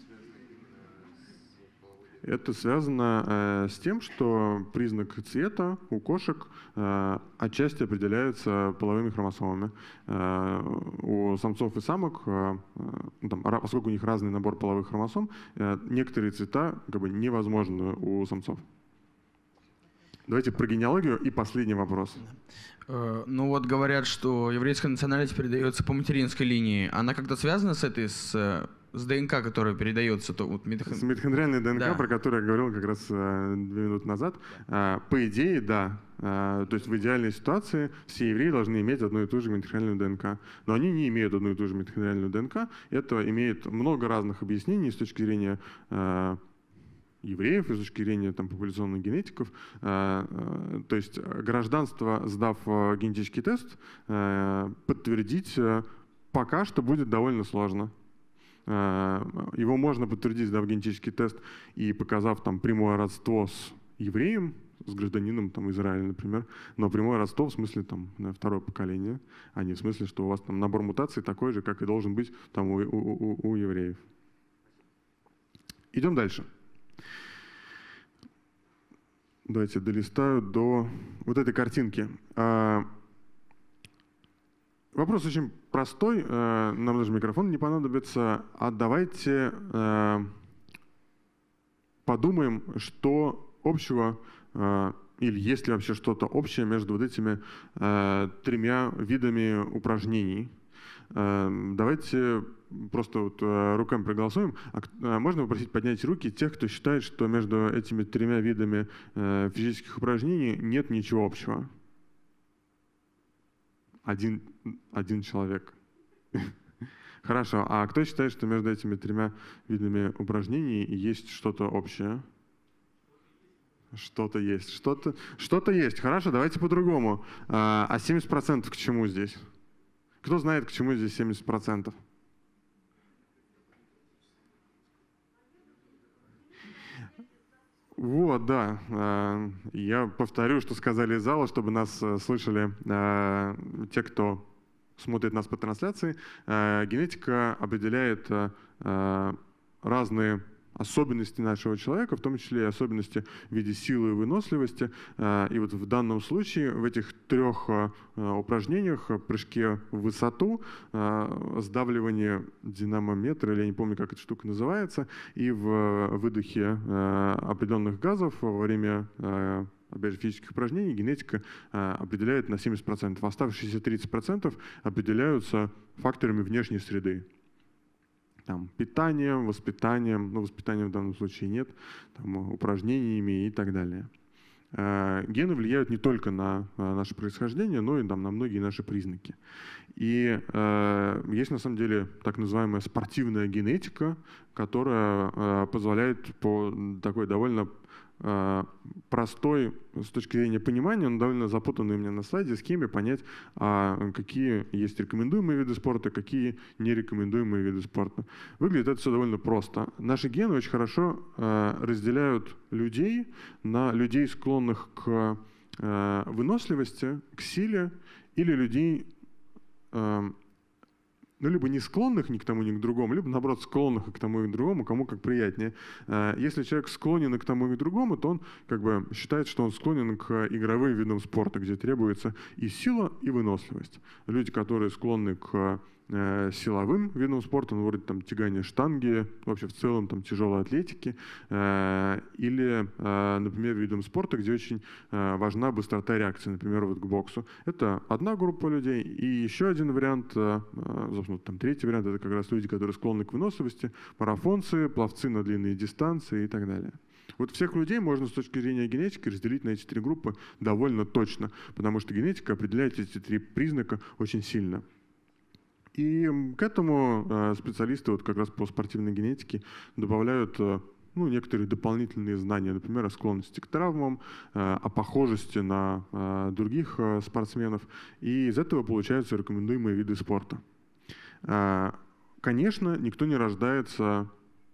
Это связано с тем, что признак цвета у кошек отчасти определяется половыми хромосомами. У самцов и самок, там, поскольку у них разный набор половых хромосом, некоторые цвета как бы невозможны у самцов. Давайте про генеалогию и последний вопрос. Ну вот говорят, что еврейская национальность передается по материнской линии. Она как-то связана с этой, с ДНК, которая передается? С митохондриальной ДНК, да, про которую я говорил как раз 2 минуты назад. Да. По идее, да. То есть в идеальной ситуации все евреи должны иметь одну и ту же митохондриальную ДНК. Но они не имеют одну и ту же митохондриальную ДНК. Это имеет много разных объяснений с точки зрения евреев, и с точки зрения там, популяционных генетиков. То есть гражданство, сдав генетический тест, подтвердить пока что будет довольно сложно. его можно подтвердить, сдав генетический тест и показав там прямое родство с евреем, с гражданином там, Израиля, например, но прямое родство в смысле там, второе поколение, а не в смысле, что у вас там набор мутаций такой же, как и должен быть там, у евреев. Идем дальше. Давайте долистаю до вот этой картинки. Вопрос очень простой, нам даже микрофон не понадобится. А давайте подумаем, что общего, или есть ли вообще что-то общее между вот этими тремя видами упражнений. Давайте просто вот руками проголосуем. Можно попросить поднять руки тех, кто считает, что между этими тремя видами физических упражнений нет ничего общего? Один человек. Хорошо. А кто считает, что между этими тремя видами упражнений есть что-то общее? Что-то есть. Что-то есть. Хорошо, давайте по-другому. А 70% к чему здесь? Кто знает, к чему здесь 70%? Вот, да. Я повторю, что сказали из зала, чтобы нас слышали те, кто смотрит нас по трансляции. Генетика определяет разные особенности нашего человека, в том числе и особенности в виде силы и выносливости. И вот в данном случае в этих трех упражнениях, прыжке в высоту, сдавливание динамометра, или я не помню, как эта штука называется, и в выдохе определенных газов во время опять же, физических упражнений генетика определяет на 70%. Оставшиеся 30% определяются факторами внешней среды. Там, питанием, воспитанием, ну, воспитания в данном случае нет, там, упражнениями и так далее. Гены влияют не только на наше происхождение, но и там, на многие наши признаки. И есть на самом деле так называемая спортивная генетика, которая позволяет по такой довольно простой с точки зрения понимания, но довольно запутанной у меня на слайде схеме понять, какие есть рекомендуемые виды спорта, какие нерекомендуемые виды спорта. Выглядит это все довольно просто. Наши гены очень хорошо разделяют людей на людей, склонных к выносливости, к силе, или людей, ну, либо не склонных ни к тому, ни к другому, либо, наоборот, склонных и к тому, и к другому, кому как приятнее. Если человек склонен и к тому, и к другому, то он как бы считает, что он склонен к игровым видам спорта, где требуется и сила, и выносливость. Люди, которые склонны к силовым видам спорта, ну, вроде там тягания штанги, вообще в целом там тяжелой атлетики, или, например, видам спорта, где очень важна быстрота реакции, например, вот к боксу. Это одна группа людей, и еще один вариант, собственно, там третий вариант, это как раз люди, которые склонны к выносливости, марафонцы, пловцы на длинные дистанции и так далее. Вот всех людей можно с точки зрения генетики разделить на эти три группы довольно точно, потому что генетика определяет эти три признака очень сильно. И к этому специалисты вот как раз по спортивной генетике добавляют некоторые дополнительные знания, например, о склонности к травмам, о похожести на других спортсменов. И из этого получаются рекомендуемые виды спорта. Конечно, никто не рождается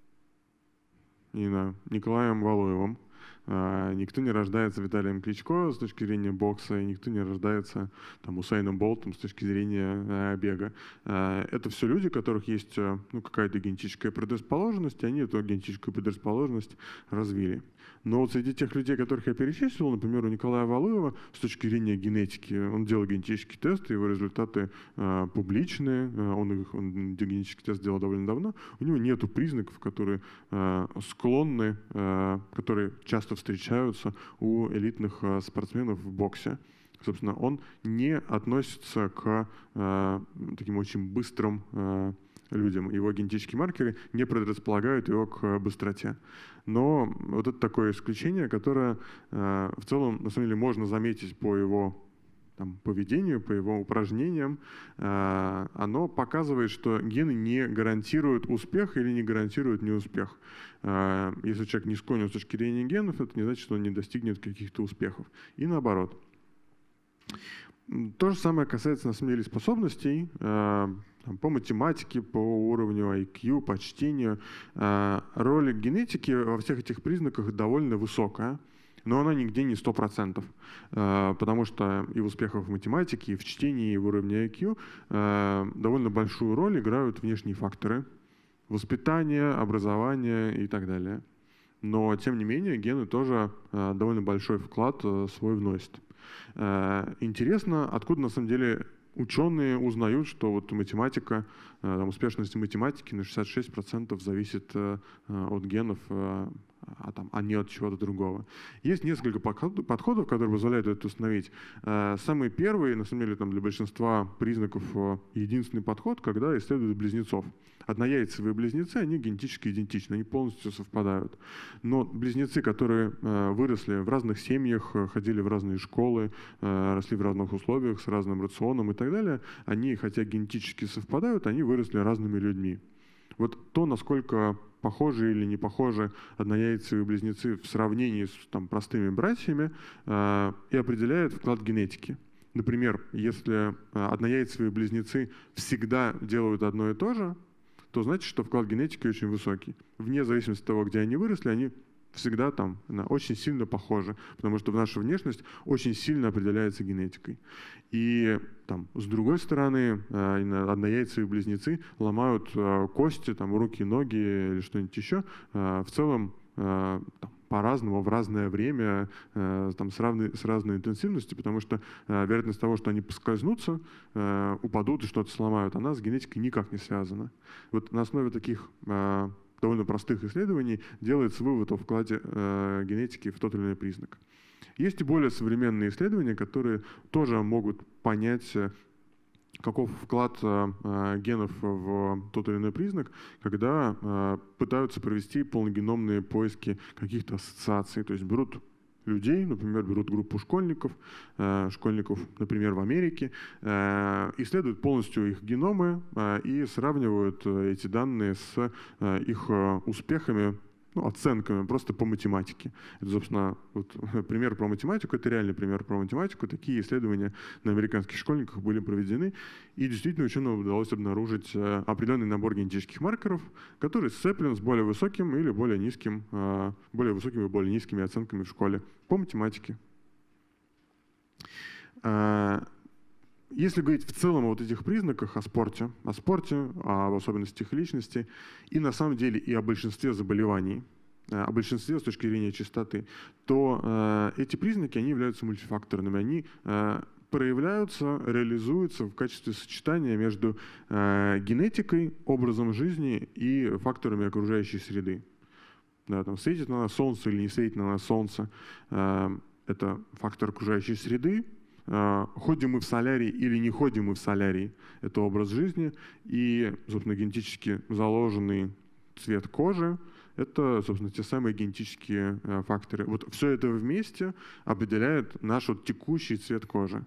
Николаем Валуевым, никто не рождается Виталием Кличко с точки зрения бокса, и никто не рождается там, Усейном Болтом с точки зрения бега. Это все люди, у которых есть какая-то генетическая предрасположенность, и они эту генетическую предрасположенность развили. Но вот среди тех людей, которых я перечислил, например, у Николая Валуева, с точки зрения генетики, он делал генетический тест, его результаты публичные, он генетический тест делал довольно давно, у него нет признаков, которые склонны, которые часто встречаются у элитных спортсменов в боксе. Собственно, он не относится к таким очень быстрым людям. Его генетические маркеры не предрасполагают его к быстроте. Но вот это такое исключение, которое в целом, на самом деле, можно заметить по его поведению, по его упражнениям. Оно показывает, что гены не гарантируют успех или не гарантируют неуспех. Если человек не склонен с точки зрения генов, это не значит, что он не достигнет каких-то успехов. И наоборот. То же самое касается, на самом деле, способностей. по математике, по уровню IQ, по чтению. Роль генетики во всех этих признаках довольно высокая, но она нигде не 100%, потому что и в успехах в математике, и в чтении, и в уровне IQ довольно большую роль играют внешние факторы – воспитание, образование и так далее. Но, тем не менее, гены тоже довольно большой вклад свой вносят. Интересно, откуда на самом деле ученые узнают, что вот математика, успешность математики на 66% зависит от генов, а не от чего-то другого. Есть несколько подходов, которые позволяют это установить. Самый первый, на самом деле, для большинства признаков единственный подход, когда исследуют близнецов. Однояйцевые близнецы, они генетически идентичны, они полностью совпадают. Но близнецы, которые выросли в разных семьях, ходили в разные школы, росли в разных условиях, с разным рационом и так далее, они, хотя генетически совпадают, они выросли разными людьми. Вот то, насколько похожи или не похожи однояйцевые близнецы в сравнении с простыми братьями, и определяет вклад генетики. Например, если однояйцевые близнецы всегда делают одно и то же, то значит, что вклад генетики очень высокий. Вне зависимости от того, где они выросли, они всегда очень сильно похожи, потому что наша внешность очень сильно определяется генетикой. И с другой стороны, однояйцевые близнецы ломают кости, руки, ноги или что-нибудь еще, в целом по-разному, в разное время, с разной интенсивностью, потому что вероятность того, что они поскользнутся, упадут и что-то сломают, она с генетикой никак не связана. Вот на основе таких довольно простых исследований делается вывод о вкладе генетики в тот или иной признак. Есть и более современные исследования, которые тоже могут понять, каков вклад генов в тот или иной признак, когда пытаются провести полногеномные поиски каких-то ассоциаций. То есть берут людей, например, берут группу школьников, например, в Америке, исследуют полностью их геномы и сравнивают эти данные с их успехами, оценками просто по математике. Это, собственно, пример про математику, это реальный пример про математику. Такие исследования на американских школьниках были проведены, и действительно ученым удалось обнаружить определенный набор генетических маркеров, который сцеплен с более высоким или более высокими и более низкими оценками в школе по математике. Если говорить в целом о этих признаках, о спорте, об особенностях личности и на самом деле и о большинстве заболеваний, о большинстве с точки зрения частоты, то эти признаки, они являются мультифакторными, они проявляются, реализуются в качестве сочетания между генетикой, образом жизни и факторами окружающей среды. Светит на нас солнце или не светит на нас солнце, это фактор окружающей среды. Ходим мы в солярий или не ходим мы в солярий, это образ жизни, и, собственно, генетически заложенный цвет кожи, это, собственно, те самые генетические факторы. Вот все это вместе определяет наш текущий цвет кожи.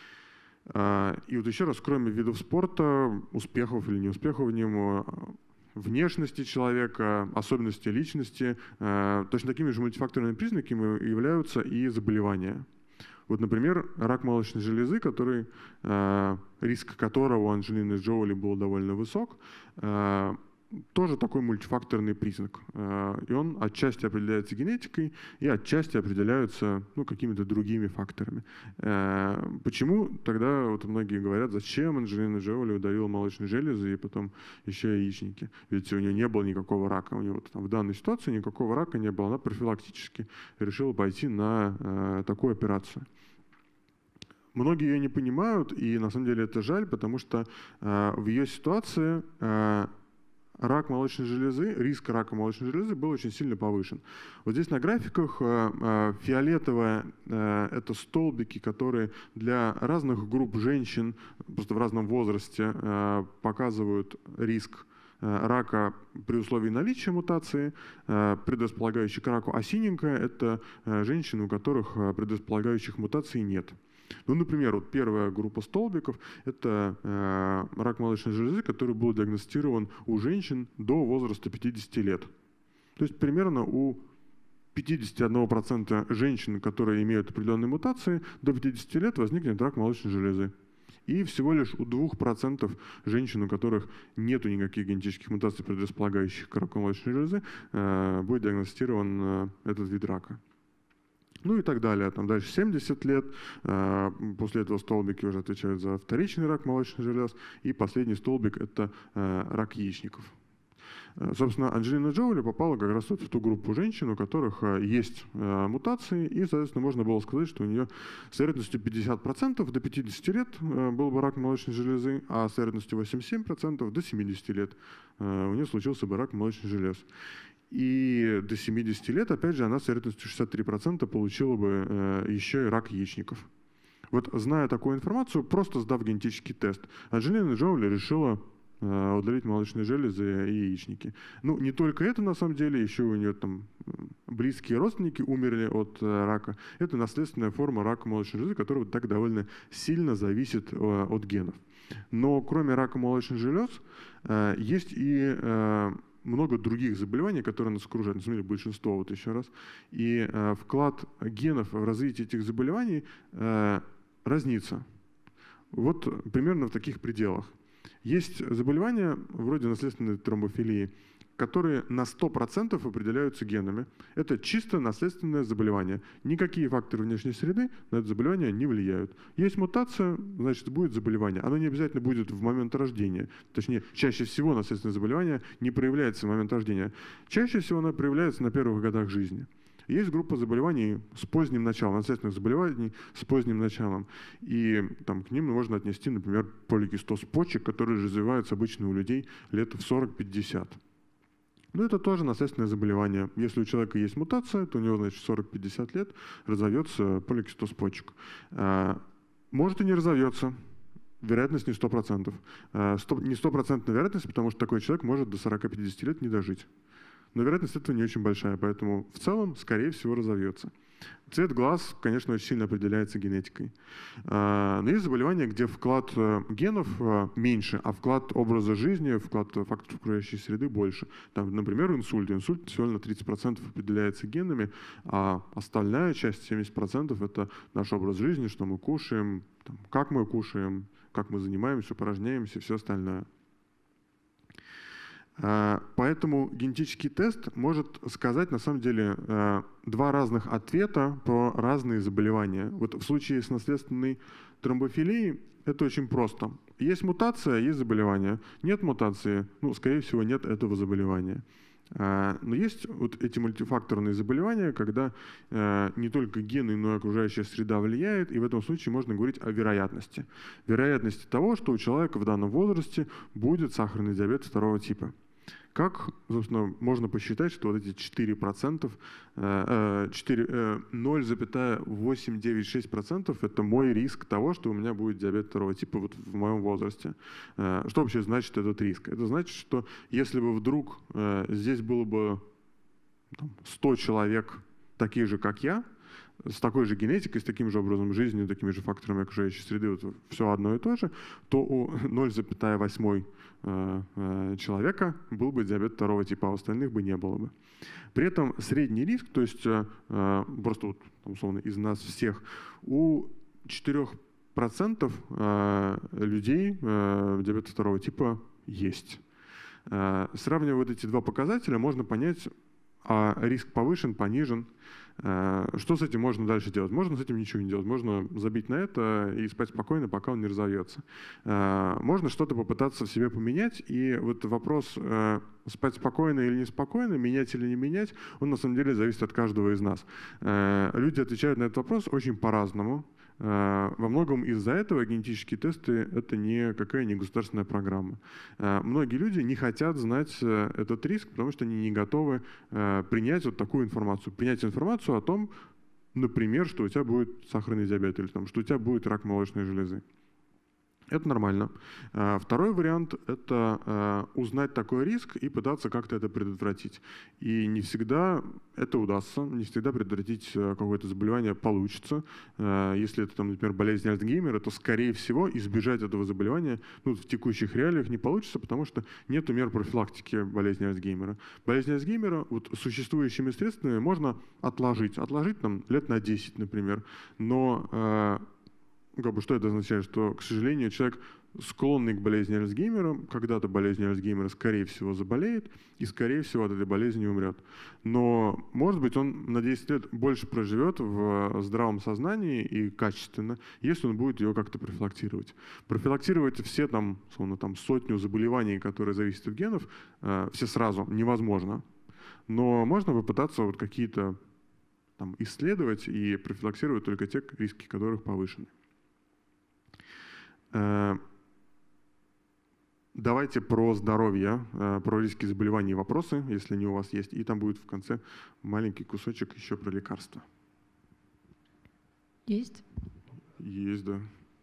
И еще раз, кроме видов спорта, успехов или неуспехов в нем, внешности человека, особенности личности, точно такими же мультифакторными признаками являются и заболевания. Вот, например, рак молочной железы, риск которого у Анджелины Джоли был довольно высок, тоже такой мультифакторный признак. И он отчасти определяется генетикой и отчасти определяется какими-то другими факторами. Почему тогда многие говорят, зачем Анджелина Джоли удалила молочные железы и потом еще яичники? Ведь у нее не было никакого рака. У нее в данной ситуации никакого рака не было. Она профилактически решила пойти на такую операцию. Многие ее не понимают, и на самом деле это жаль, потому что в ее ситуации рак молочной железы, риск рака молочной железы был очень сильно повышен. Вот здесь на графиках фиолетовое – это столбики, которые для разных групп женщин, просто в разном возрасте, показывают риск рака при условии наличия мутации, предрасполагающей к раку, а синенькое – это женщины, у которых предрасполагающих мутаций нет. Например, первая группа столбиков – это рак молочной железы, который был диагностирован у женщин до возраста 50 лет. То есть примерно у 51% женщин, которые имеют определенные мутации, до 50 лет возникнет рак молочной железы. и всего лишь у 2% женщин, у которых нет никаких генетических мутаций, предрасполагающих к раку молочной железы, будет диагностирован этот вид рака. Ну и так далее. Там дальше 70 лет, после этого столбики уже отвечают за вторичный рак молочных желез, и последний столбик – это рак яичников. Собственно, Анджелина Джоули попала как раз вот в ту группу женщин, у которых есть мутации, и, соответственно, можно было сказать, что у нее с вероятностью 50% до 50 лет был бы рак молочной железы, а с вероятностью 87% до 70 лет у нее случился бы рак молочных желез. И до 70 лет, опять же, она с вероятностью 63% получила бы еще и рак яичников. Вот зная такую информацию, просто сдав генетический тест, Анджелина Джоули решила удалить молочные железы и яичники. Ну, не только это, на самом деле, еще у нее там близкие родственники умерли от рака. Это наследственная форма рака молочной железы, которая так довольно сильно зависит от генов. Но кроме рака молочных желез, есть и много других заболеваний, которые нас окружают, на самом деле большинство, вот еще раз. И вклад генов в развитие этих заболеваний разнится. Вот примерно в таких пределах. Есть заболевания, вроде наследственной тромбофилии, которые на 100% определяются генами. Это чисто наследственное заболевание. Никакие факторы внешней среды на это заболевание не влияют. Есть мутация, значит, будет заболевание. Оно не обязательно будет в момент рождения. Точнее, чаще всего наследственное заболевание не проявляется в момент рождения. Чаще всего оно проявляется на первых годах жизни. Есть группа заболеваний с поздним началом, наследственных заболеваний с поздним началом. И там, к ним можно отнести, например, поликистоз почек, который развивается обычно у людей лет в 40-50. Но это тоже наследственное заболевание. Если у человека есть мутация, то у него, значит, 40-50 лет разовьется поликистоз почек. Может и не разовьется. Вероятность не 100%. Не 100% вероятность, потому что такой человек может до 40-50 лет не дожить. Но вероятность этого не очень большая, поэтому в целом, скорее всего, разовьется. Цвет глаз, конечно, очень сильно определяется генетикой. Но есть заболевания, где вклад генов меньше, а вклад образа жизни, вклад факторов окружающей среды больше. Там, например, инсульт. Инсульт всего на 30% определяется генами, а остальная часть, 70%, это наш образ жизни, что мы кушаем, как мы занимаемся, упражняемся, все остальное. Поэтому генетический тест может сказать, на самом деле, два разных ответа про разные заболевания. Вот в случае с наследственной тромбофилией это очень просто. Есть мутация, есть заболевание. Нет мутации, скорее всего, нет этого заболевания. Но есть вот эти мультифакторные заболевания, когда не только гены, но и окружающая среда влияет, и в этом случае можно говорить о вероятности. Вероятности того, что у человека в данном возрасте будет сахарный диабет второго типа. Как, собственно, можно посчитать, что вот эти 4%, 0,896% это мой риск того, что у меня будет диабет второго типа вот в моем возрасте. Что вообще значит этот риск? Это значит, что если бы вдруг здесь было бы 100 человек таких же, как я, с такой же генетикой, с таким же образом жизни, такими же факторами окружающей среды, вот все одно и то же, то у 0,8 человека был бы диабет второго типа, а у остальных бы не было бы. При этом средний риск, то есть просто вот, условно из нас всех, у 4% людей диабета второго типа есть. Сравнивая вот эти два показателя, можно понять, а риск повышен, понижен. Что с этим можно дальше делать? Можно с этим ничего не делать. Можно забить на это и спать спокойно, пока он не разовьется. Можно что-то попытаться в себе поменять. И вот вопрос, спать спокойно или неспокойно, менять или не менять, он на самом деле зависит от каждого из нас. Люди отвечают на этот вопрос очень по-разному. Во многом из-за этого генетические тесты – это никакая не государственная программа. Многие люди не хотят знать этот риск, потому что они не готовы принять вот такую информацию. Принять информацию о том, например, что у тебя будет сахарный диабет или что у тебя будет рак молочной железы. Это нормально. Второй вариант – это узнать такой риск и пытаться как-то это предотвратить. И не всегда это удастся, не всегда предотвратить какое-то заболевание получится. Если это, например, болезнь Альцгеймера, то, скорее всего, избежать этого заболевания в текущих реалиях не получится, потому что нет мер профилактики болезни Альцгеймера. Болезнь Альцгеймера вот, существующими средствами можно отложить. Отложить лет на 10, например. Но что это означает? Что, к сожалению, человек, склонный к болезни Альцгеймера, когда-то болезнь Альцгеймера, скорее всего, заболеет и, скорее всего, от этой болезни умрет. Но, может быть, он на 10 лет больше проживет в здравом сознании и качественно, если он будет ее как-то профилактировать. Профилактировать все там, условно, там, сотню заболеваний, которые зависят от генов, все сразу невозможно. Но можно попытаться вот какие-то там исследовать и профилактировать только те риски, которых повышены. Давайте про здоровье, про риски заболеваний и вопросы, если они у вас есть. И там будет в конце маленький кусочек еще про лекарства. Есть? Есть, да.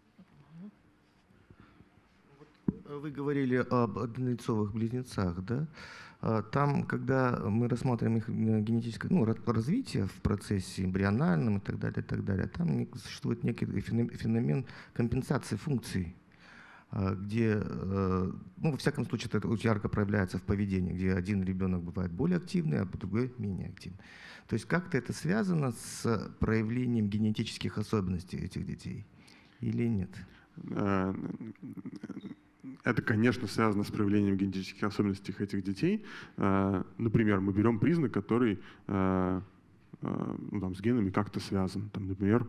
Вы говорили об однояйцовых близнецах, да? Там, когда мы рассматриваем их генетическое развитие в процессе эмбриональном и так далее, там существует некий феномен компенсации функций, где, во всяком случае, это очень ярко проявляется в поведении, где один ребенок бывает более активный, а другой менее активный. То есть как-то это связано с проявлением генетических особенностей этих детей или нет? Это, конечно, связано с проявлением генетических особенностей этих детей. Например, мы берем признак, который с генами как-то связан. Там, например,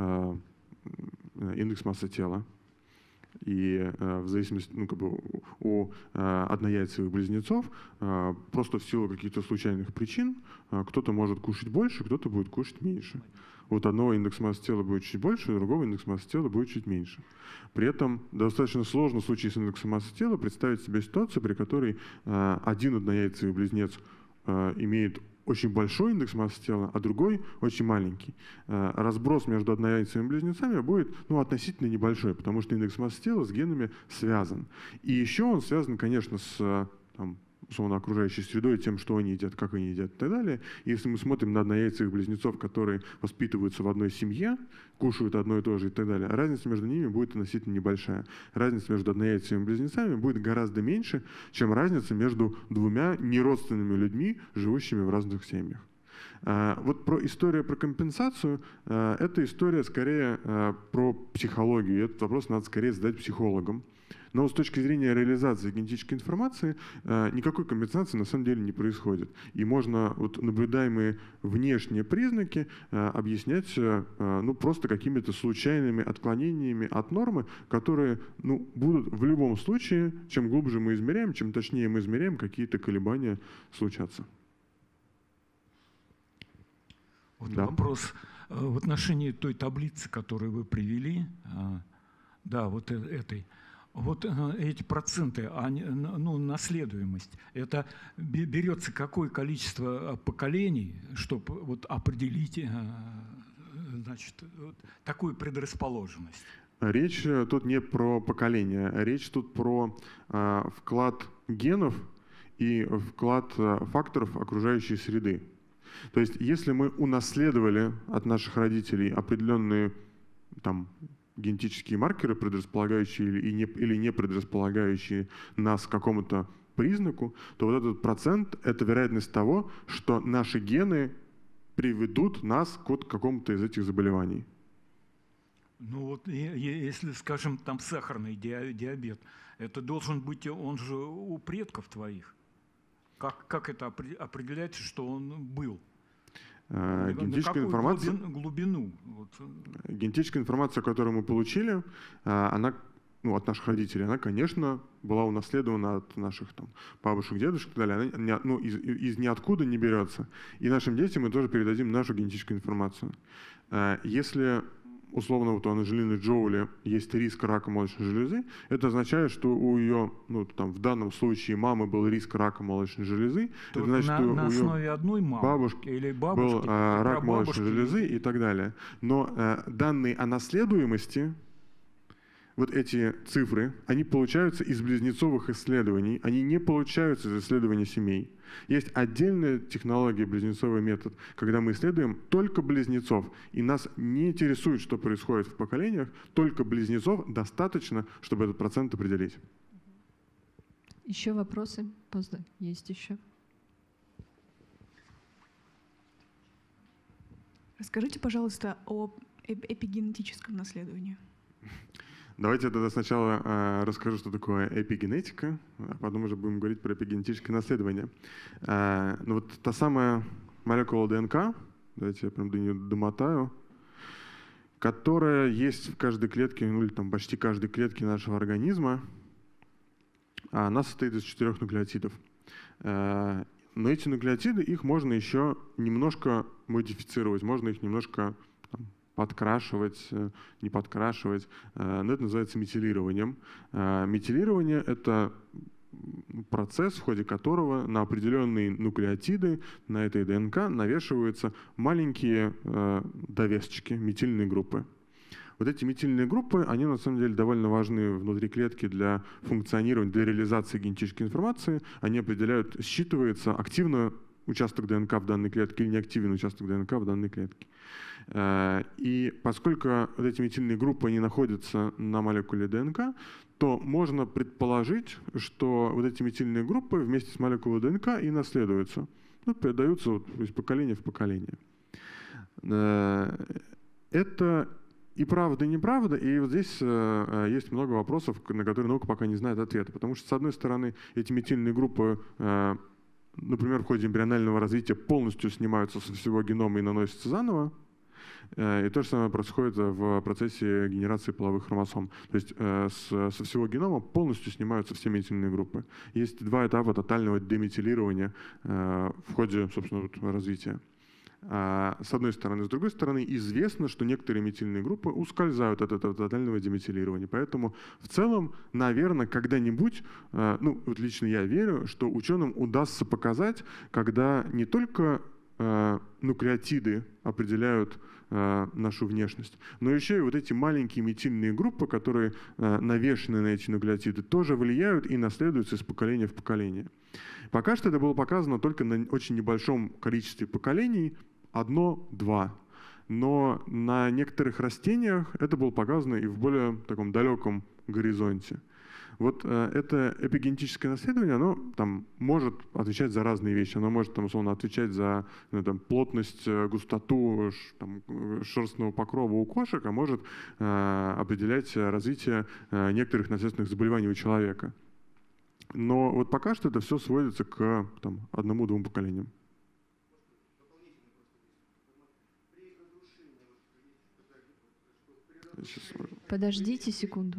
индекс массы тела. И в зависимости, у однояйцевых близнецов просто в силу каких-то случайных причин кто-то может кушать больше, кто-то будет кушать меньше. У одного индекс массы тела будет чуть больше, у другого индекс массы тела будет чуть меньше. При этом достаточно сложно в случае с индексом массы тела представить себе ситуацию, при которой один однояйцевый близнец имеет очень большой индекс массы тела, а другой очень маленький. Разброс между однояйцевыми близнецами будет относительно небольшой, потому что индекс массы тела с генами связан. И еще он связан, конечно, с условно окружающей средой, тем, что они едят, как они едят и так далее. Если мы смотрим на однояйцевых близнецов, которые воспитываются в одной семье, кушают одно и то же и так далее, разница между ними будет относительно небольшая. Разница между однояйцевыми близнецами будет гораздо меньше, чем разница между двумя неродственными людьми, живущими в разных семьях. Вот про историю про компенсацию, это история скорее про психологию. Этот вопрос надо скорее задать психологам. Но с точки зрения реализации генетической информации никакой компенсации на самом деле не происходит. И можно наблюдаемые внешние признаки объяснять просто какими-то случайными отклонениями от нормы, которые будут в любом случае, чем глубже мы измеряем, чем точнее мы измеряем, какие-то колебания случаться. Да. Вопрос в отношении той таблицы, которую вы привели, этой. Вот эти проценты, наследуемость, это берется какое количество поколений, чтобы определить такую предрасположенность? Речь тут не про поколение, речь тут про вклад генов и вклад факторов окружающей среды. То есть если мы унаследовали от наших родителей определенные генетические маркеры, предрасполагающие или не предрасполагающие нас к какому-то признаку, то вот этот процент — это вероятность того, что наши гены приведут нас к какому-то из этих заболеваний. Если, скажем, там сахарный диабет, это должен быть, он же у предков твоих. Как это определяется, что он был? Генетическая информация, глубину? Генетическая информация, которую мы получили, она, от наших родителей, она, конечно, была унаследована от наших бабушек, дедушек и так далее. Она из ниоткуда не берется. И нашим детям мы тоже передадим нашу генетическую информацию. Если условно у Анджелины Джоули есть риск рака молочной железы, это означает, что у ее, в данном случае мамы был риск рака молочной железы. То это значит, что на у основе одной мамы бабушки или бабушки был рак молочной железы и так далее. Но данные о наследуемости, вот эти цифры, они получаются из близнецовых исследований, они не получаются из исследований семей. Есть отдельная технология, близнецовый метод, когда мы исследуем только близнецов, и нас не интересует, что происходит в поколениях, только близнецов достаточно, чтобы этот процент определить. Еще вопросы? Есть еще? Расскажите, пожалуйста, о эпигенетическом наследовании. Давайте я тогда сначала расскажу, что такое эпигенетика, а потом уже будем говорить про эпигенетическое наследование. Ну вот та самая молекула ДНК, давайте я прям до нее домотаю, которая есть в каждой клетке, ну или там почти каждой клетке нашего организма, она состоит из 4 нуклеотидов. Но эти нуклеотиды, их можно еще немножко модифицировать, можно их немножко подкрашивать, не подкрашивать. Но это называется метилированием. Метилирование — это процесс, в ходе которого на определенные нуклеотиды на этой ДНК навешиваются маленькие довесочки, метильные группы. Вот эти метильные группы, они на самом деле довольно важны внутри клетки для функционирования, для реализации генетической информации. Они определяют, считывается активно участок ДНК в данной клетке или неактивный участок ДНК в данной клетке. И поскольку вот эти метильные группы они находятся на молекуле ДНК, то можно предположить, что вот эти метильные группы вместе с молекулой ДНК и наследуются, передаются вот из поколения в поколение. Это и правда, и неправда, и вот здесь есть много вопросов, на которые наука пока не знает ответа. Потому что, с одной стороны, эти метильные группы, например, в ходе эмбрионального развития полностью снимаются со всего генома и наносятся заново. И то же самое происходит в процессе генерации половых хромосом. То есть со всего генома полностью снимаются все метильные группы. Есть 2 этапа тотального деметилирования в ходе, собственно, развития. С одной стороны. С другой стороны, известно, что некоторые метильные группы ускользают от этого тотального деметилирования. Поэтому в целом, наверное, когда-нибудь, ну, вот лично я верю, что ученым удастся показать, когда не только нуклеотиды определяют нашу внешность, но еще и вот эти маленькие метильные группы, которые навешаны на эти нуклеотиды, тоже влияют и наследуются из поколения в поколение. Пока что это было показано только на очень небольшом количестве поколений, 1-2. Но на некоторых растениях это было показано и в более таком далеком горизонте. Вот это эпигенетическое наследование, оно там может отвечать за разные вещи. Оно может, там, условно, отвечать за плотность, густоту шерстного покрова у кошек, а может определять развитие некоторых наследственных заболеваний у человека. Но вот пока что это все сводится к 1-2 поколениям. Подождите секунду.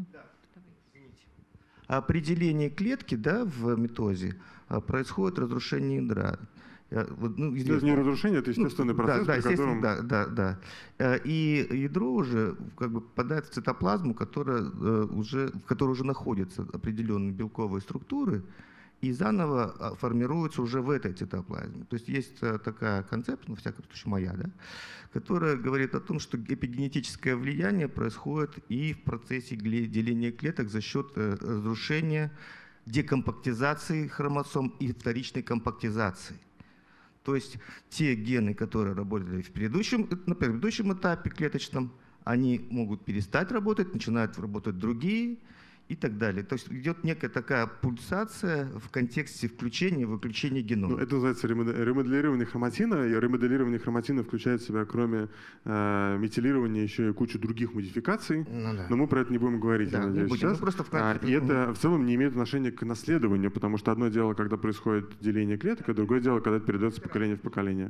Определение клетки, да, в митозе происходит разрушение ядра. Это не разрушение, это естественный процесс, при котором... Да. И ядро уже как бы попадает в цитоплазму, в которой уже находятся определенные белковые структуры, и заново формируются уже в этой цитоплазме. То есть есть такая концепция, во всяком случае моя, да, которая говорит о том, что эпигенетическое влияние происходит и в процессе деления клеток за счет разрушения, декомпактизации хромосом и вторичной компактизации. То есть те гены, которые работали на предыдущем этапе клеточном, они могут перестать работать, начинают работать другие и так далее. То есть идет некая такая пульсация в контексте включения и выключения генома. Это называется ремоделирование хроматина. И ремоделирование хроматина включает в себя, кроме метилирования, еще и кучу других модификаций. Но мы про это не будем говорить, я надеюсь, сейчас. И это в целом не имеет отношения к наследованию, потому что одно дело, когда происходит деление клеток, а другое дело, когда это передается поколение в поколение.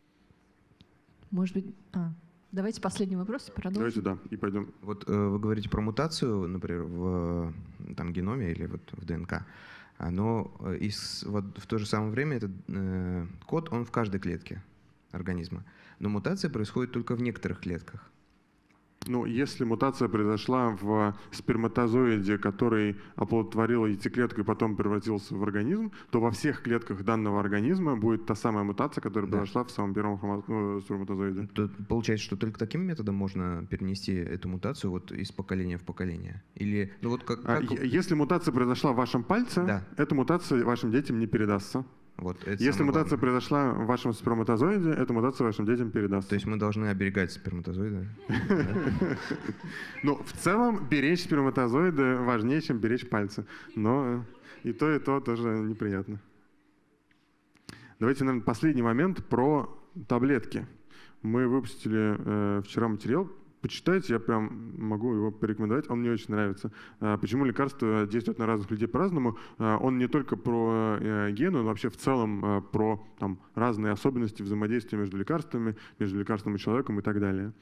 Может быть... Давайте последний вопрос и продолжим. Давайте, да, и пойдем. Вот вы говорите про мутацию, например, в геноме или вот в ДНК. Но в то же самое время этот код, он в каждой клетке организма. Но мутация происходит только в некоторых клетках. Ну, если мутация произошла в сперматозоиде, который оплодотворил яйцеклетку и потом превратился в организм, то во всех клетках данного организма будет та самая мутация, которая произошла в самом первом сперматозоиде. Получается, что только таким методом можно перенести эту мутацию вот из поколения в поколение? Или, ну, вот Если мутация произошла в вашем пальце, да, эта мутация вашим детям не передастся. Вот, если мутация произошла в вашем сперматозоиде, эта мутация вашим детям передастся. То есть мы должны оберегать сперматозоиды? Ну, в целом, беречь сперматозоиды важнее, чем беречь пальцы. Но и то тоже неприятно. Давайте, наверное, последний момент про таблетки. Мы выпустили вчера материал, почитайте, я прям могу его порекомендовать, он мне очень нравится. Почему лекарства действуют на разных людей по-разному. Он не только про гены, он вообще в целом про там, разные особенности взаимодействия между лекарствами, между лекарством и человеком и так далее.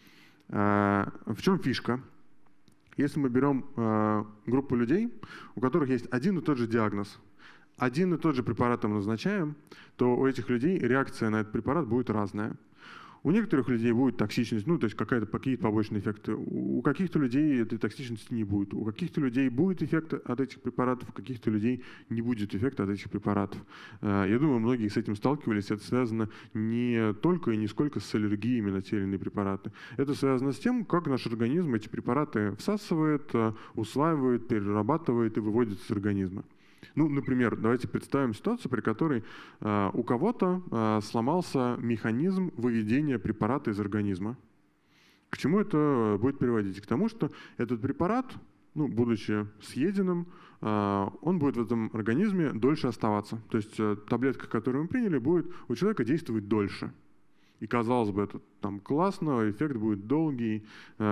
В чем фишка? Если мы берем группу людей, у которых есть один и тот же диагноз, один и тот же препарат мы назначаем, то у этих людей реакция на этот препарат будет разная. У некоторых людей будет токсичность, ну, то есть какие-то побочные эффекты. У каких-то людей этой токсичности не будет. У каких-то людей будет эффект от этих препаратов, у каких-то людей не будет эффекта от этих препаратов. Я думаю, многие с этим сталкивались. Это связано не только и не сколько с аллергиями на те или иные препараты. Это связано с тем, как наш организм эти препараты всасывает, усваивает, перерабатывает и выводит из организма. Ну, например, давайте представим ситуацию, при которой у кого-то сломался механизм выведения препарата из организма. К чему это будет приводить? К тому, что этот препарат, ну, будучи съеденным, он будет в этом организме дольше оставаться. То есть таблетка, которую мы приняли, будет у человека действовать дольше. И казалось бы, это там классно, эффект будет долгий,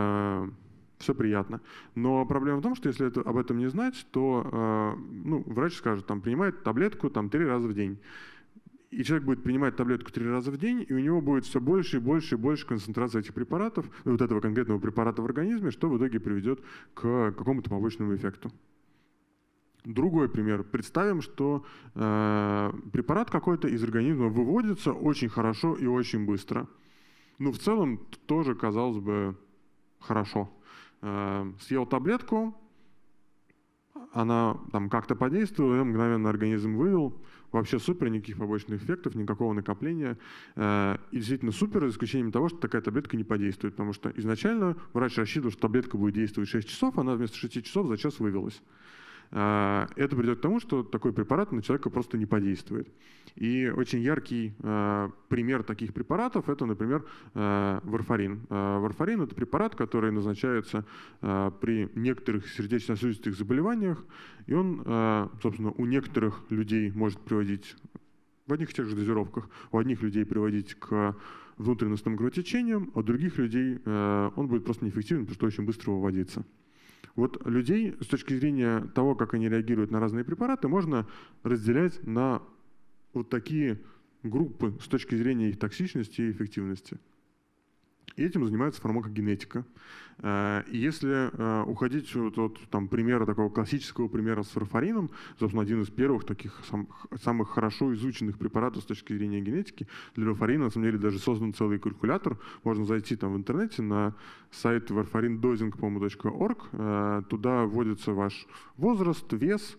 все приятно. Но проблема в том, что если об этом не знать, то ну, врач скажет, там, принимает таблетку там, 3 раза в день. И человек будет принимать таблетку 3 раза в день, и у него будет все больше и больше и больше концентрации этих препаратов, вот этого конкретного препарата в организме, что в итоге приведет к какому-то побочному эффекту. Другой пример. Представим, что препарат какой-то из организма выводится очень хорошо и очень быстро. Ну, в целом, тоже, казалось бы, хорошо. Съел таблетку, она там как-то подействовала, ее мгновенно организм вывел. Вообще супер, никаких побочных эффектов, никакого накопления. И действительно супер, за исключением того, что такая таблетка не подействует. Потому что изначально врач рассчитывал, что таблетка будет действовать 6 часов, она вместо 6 часов за час вывелась. Это приведет к тому, что такой препарат на человека просто не подействует. И очень яркий пример таких препаратов – это, например, варфарин. Варфарин – это препарат, который назначается при некоторых сердечно-сосудистых заболеваниях, и он, собственно, у некоторых людей может приводить в одних и тех же дозировках, у одних людей приводить к внутренностным кровотечениям, а у других людей он будет просто неэффективен, потому что очень быстро выводится. Вот людей с точки зрения того, как они реагируют на разные препараты, можно разделять на вот такие группы с точки зрения их токсичности и эффективности. И этим занимается фармакогенетика. И если уходить от там, примера, такого классического примера с варфарином, собственно, один из первых таких самых хорошо изученных препаратов с точки зрения генетики, для варфарина, на самом деле, даже создан целый калькулятор. Можно зайти там в интернете на сайт warfarindosing.org. Туда вводится ваш возраст, вес,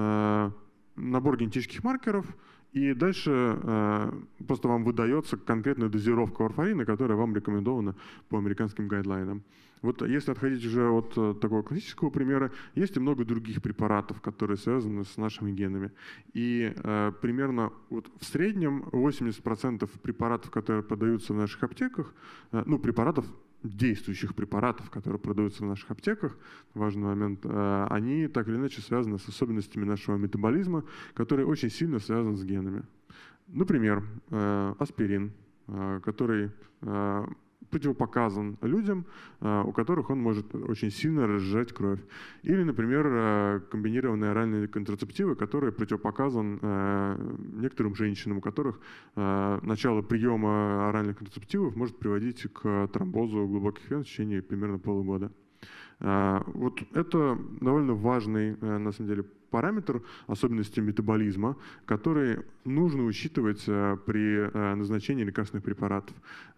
набор генетических маркеров, и дальше просто вам выдается конкретная дозировка варфарина, которая вам рекомендована по американским гайдлайнам. Вот если отходить уже от такого классического примера, есть и много других препаратов, которые связаны с нашими генами. И примерно вот в среднем 80% препаратов, которые продаются в наших аптеках, ну, действующих препаратов, которые продаются в наших аптеках, важный момент, они так или иначе связаны с особенностями нашего метаболизма, который очень сильно связан с генами. Например, аспирин, который противопоказан людям, у которых он может очень сильно разжижать кровь. Или, например, комбинированные оральные контрацептивы, которые противопоказан некоторым женщинам, у которых начало приема оральных контрацептивов может приводить к тромбозу глубоких вен в течение примерно полугода. Вот это довольно важный, на самом деле, параметр особенности метаболизма, который нужно учитывать при назначении лекарственных препаратов.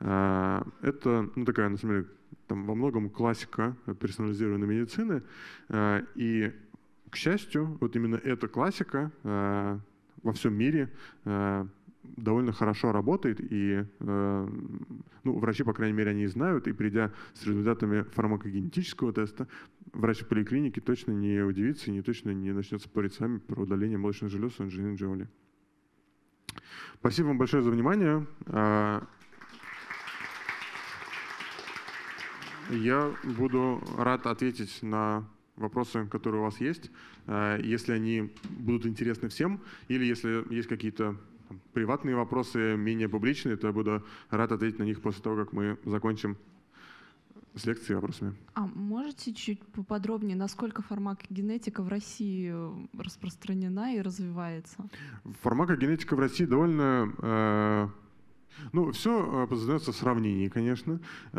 Это такая, на самом деле, там, во многом классика персонализированной медицины. И, к счастью, вот именно эта классика во всем мире довольно хорошо работает, и врачи, по крайней мере, они знают, и придя с результатами фармакогенетического теста, врач в поликлинике точно не удивится и точно не начнет спорить с вами про удаление молочных желез у Анджелины Джоли. Спасибо вам большое за внимание. Я буду рад ответить на вопросы, которые у вас есть, если они будут интересны всем, или если есть какие-то приватные вопросы, менее публичные, то я буду рад ответить на них после того, как мы закончим с лекцией и вопросами. А можете чуть поподробнее, насколько фармакогенетика в России распространена и развивается? Фармакогенетика в России довольно... все задается в сравнении, конечно.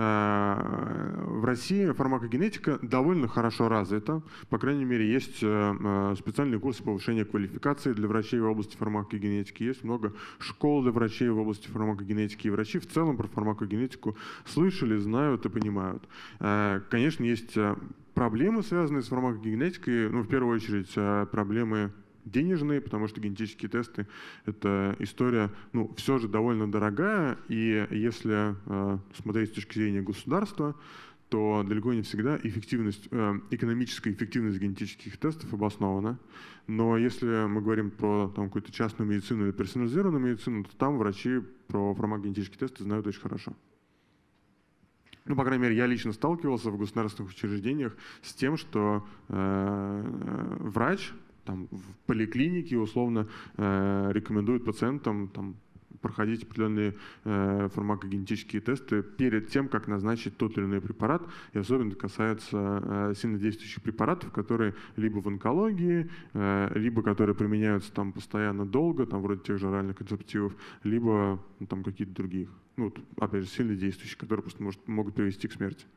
В России фармакогенетика довольно хорошо развита. По крайней мере, есть специальные курсы повышения квалификации для врачей в области фармакогенетики. Есть много школ для врачей в области фармакогенетики. И врачи в целом про фармакогенетику слышали, знают и понимают. Конечно, есть проблемы, связанные с фармакогенетикой. В первую очередь, проблемы денежные, потому что генетические тесты — это история, все же довольно дорогая, и если смотреть с точки зрения государства, то далеко не всегда экономическая эффективность генетических тестов обоснована. Но если мы говорим про какую-то частную медицину или персонализированную медицину, то там врачи про фармакогенетические тесты знают очень хорошо. По крайней мере, я лично сталкивался в государственных учреждениях с тем, что врач в поликлинике условно рекомендует пациентам проходить определенные фармакогенетические тесты перед тем, как назначить тот или иной препарат. И особенно это касается сильнодействующих препаратов, которые либо в онкологии, либо которые применяются постоянно долго, вроде тех же оральных контрацептивов, либо какие-то других. Опять же, сильнодействующие, которые просто могут привести к смерти.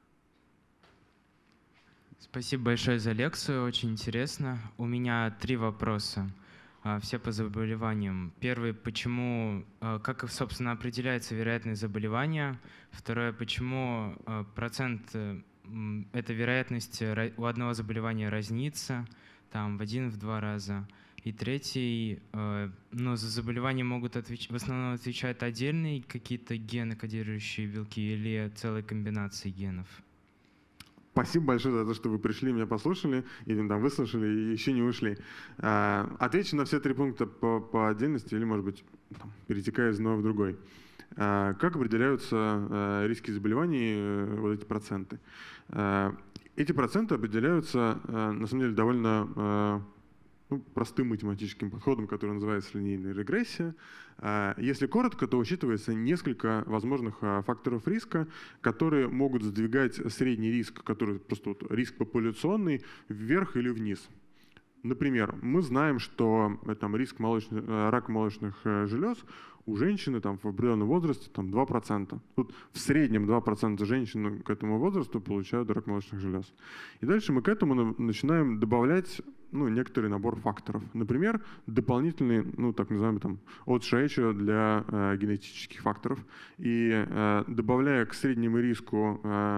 Спасибо большое за лекцию, очень интересно. У меня 3 вопроса, все по заболеваниям. Первый, как, собственно, определяется вероятность заболевания? Второе, почему процент этой вероятности у одного заболевания разнится, в 1-2 раза? И третий, за заболевание могут в основном отвечать отдельные какие-то гены, кодирующие белки, или целые комбинации генов? Спасибо большое за то, что вы пришли, меня послушали, или выслушали и еще не ушли. Отвечу на все 3 пункта по отдельности или, может быть, перетекая из одного в другой. Как определяются риски заболеваний, вот эти проценты? Эти проценты определяются, на самом деле, довольно простым математическим подходом, который называется линейная регрессия. Если коротко, то учитывается несколько возможных факторов риска, которые могут сдвигать средний риск, который просто риск популяционный, вверх или вниз. Например, мы знаем, что риск рака молочных желез у женщины в определенном возрасте 2%. Тут в среднем 2% женщин к этому возрасту получают рак молочных желез. И дальше мы к этому начинаем добавлять некоторый набор факторов. Например, дополнительный, так называемый odds ratio для генетических факторов. И добавляя к среднему риску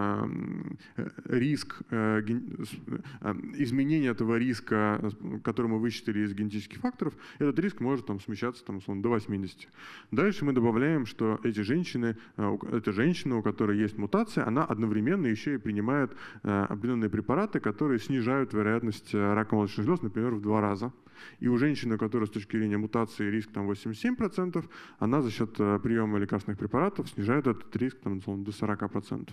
изменение этого риска, который мы высчитали из генетических факторов, этот риск может смещаться до 80. Дальше мы добавляем, что эта женщина, у которой есть мутация, она одновременно еще и принимает определенные препараты, которые снижают вероятность рака молочных желез, например, в 2 раза. И у женщины, у которой с точки зрения мутации риск 87%, она за счет приема лекарственных препаратов снижает этот риск до 40%.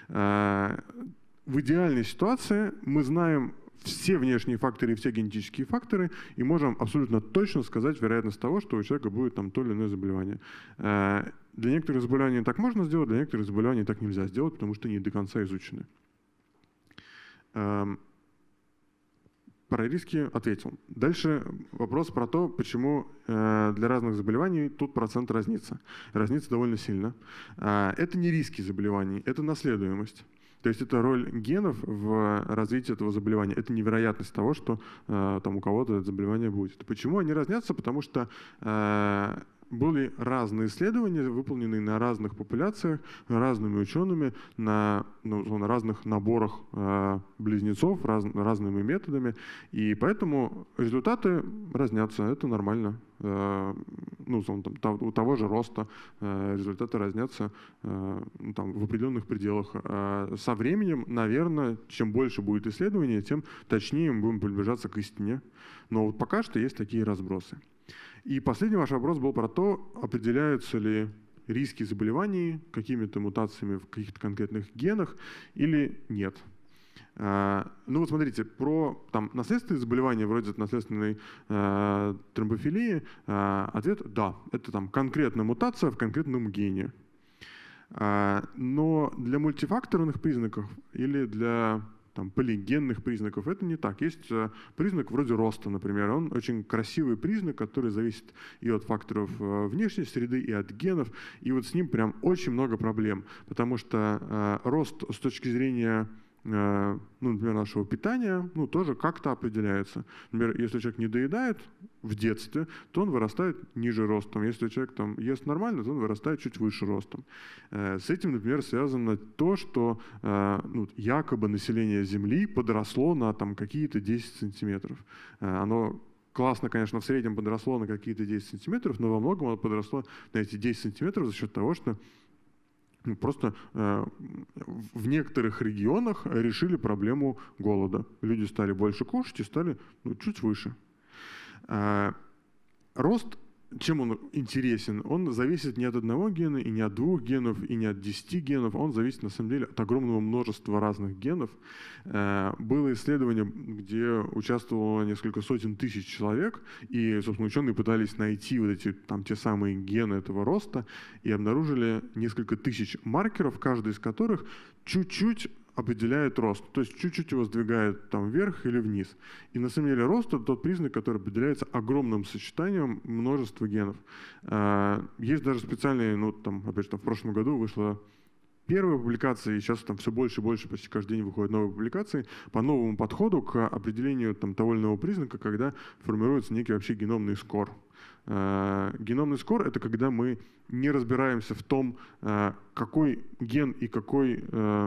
В идеальной ситуации мы знаем все внешние факторы и все генетические факторы и можем абсолютно точно сказать вероятность того, что у человека будет то или иное заболевание. Для некоторых заболеваний так можно сделать, для некоторых заболеваний так нельзя сделать, потому что они до конца изучены. Про риски ответил. Дальше вопрос про то, почему для разных заболеваний тут процент разнится. Разнится довольно сильно. Это не риски заболеваний, это наследуемость. То есть это роль генов в развитии этого заболевания. Это невероятность того, что у кого-то это заболевание будет. Почему они разнятся? Потому что были разные исследования, выполненные на разных популяциях, разными учеными, на разных наборах близнецов, разными методами. И поэтому результаты разнятся. Это нормально. У того же роста результаты разнятся в определенных пределах. Со временем, наверное, чем больше будет исследований, тем точнее мы будем приближаться к истине. Но вот пока что есть такие разбросы. И последний ваш вопрос был про то, определяются ли риски заболеваний какими-то мутациями в каких-то конкретных генах или нет. Смотрите, про наследственные заболевания, вроде наследственной тромбофилии, ответ – да, это конкретная мутация в конкретном гене. Но для мультифакторных признаков или для полигенных признаков это не так. Есть признак вроде роста, например. Он очень красивый признак, который зависит и от факторов внешней среды, и от генов. И вот с ним прям очень много проблем, потому что рост с точки зрения например, нашего питания, тоже как-то определяется. Например, если человек не доедает в детстве, то он вырастает ниже ростом. Если человек ест нормально, то он вырастает чуть выше ростом. С этим, например, связано то, что якобы население Земли подросло на какие-то 10 сантиметров. Оно классно, конечно, в среднем подросло на какие-то 10 сантиметров, но во многом оно подросло на эти 10 сантиметров за счет того, что просто в некоторых регионах решили проблему голода. Люди стали больше кушать и стали чуть выше. Рост, чем он интересен? Он зависит не от одного гена, и не от 2 генов, и не от 10 генов. Он зависит, на самом деле, от огромного множества разных генов. Было исследование, где участвовало несколько сотен тысяч человек, и, собственно, ученые пытались найти вот эти, те самые гены этого роста, и обнаружили несколько тысяч маркеров, каждый из которых чуть-чуть определяет рост, то есть чуть-чуть его сдвигает вверх или вниз. И на самом деле рост — это тот признак, который определяется огромным сочетанием множества генов. Есть даже специальные, опять же, в прошлом году вышла первая публикация, и сейчас все больше и больше, почти каждый день выходят новые публикации по новому подходу к определению того или иного признака, когда формируется некий вообще геномный скор. Геномный скор — это когда мы не разбираемся в том, какой ген и какой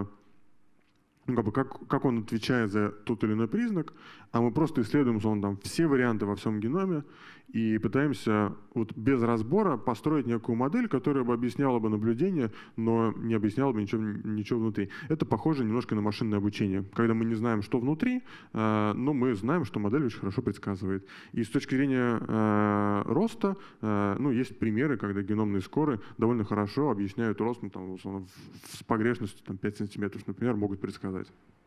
как он отвечает за тот или иной признак, а мы просто исследуем все варианты во всем геноме и пытаемся без разбора построить некую модель, которая бы объясняла бы наблюдение, но не объясняла бы ничего внутри. Это похоже немножко на машинное обучение, когда мы не знаем, что внутри, но мы знаем, что модель очень хорошо предсказывает. И с точки зрения роста, есть примеры, когда геномные скоры довольно хорошо объясняют рост с погрешностью 5 сантиметров, например, могут предсказать.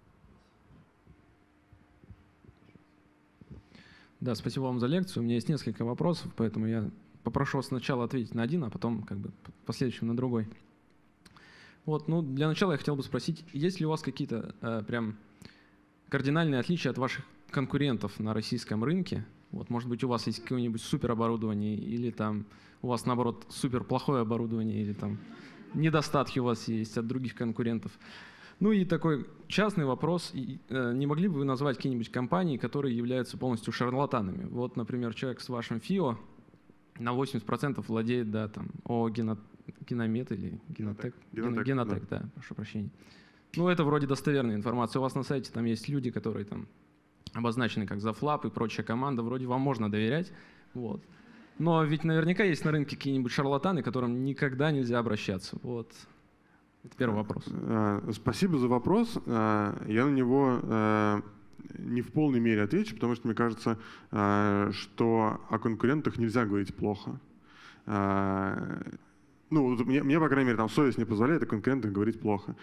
Да, спасибо вам за лекцию. У меня есть несколько вопросов, поэтому я попрошу вас сначала ответить на один, а потом в последующем на другой. Для начала я хотел бы спросить, есть ли у вас какие-то прям кардинальные отличия от ваших конкурентов на российском рынке? Может быть, у вас есть какое-нибудь супероборудование, или у вас, наоборот, суперплохое оборудование, или недостатки у вас есть от других конкурентов. И такой частный вопрос. Не могли бы вы назвать какие-нибудь компании, которые являются полностью шарлатанами? Например, человек с вашим ФИО на 80% владеет, Геномет или Генотек? Генотек, да, прошу прощения. Это вроде достоверная информация. У вас на сайте есть люди, которые обозначены как Зафлап и прочая команда. Вроде вам можно доверять. Но ведь наверняка есть на рынке какие-нибудь шарлатаны, к которым никогда нельзя обращаться. Это первый вопрос. Спасибо за вопрос. Я на него не в полной мере отвечу, потому что мне кажется, что о конкурентах нельзя говорить плохо. Мне, по крайней мере, совесть не позволяет о конкурентах говорить плохо.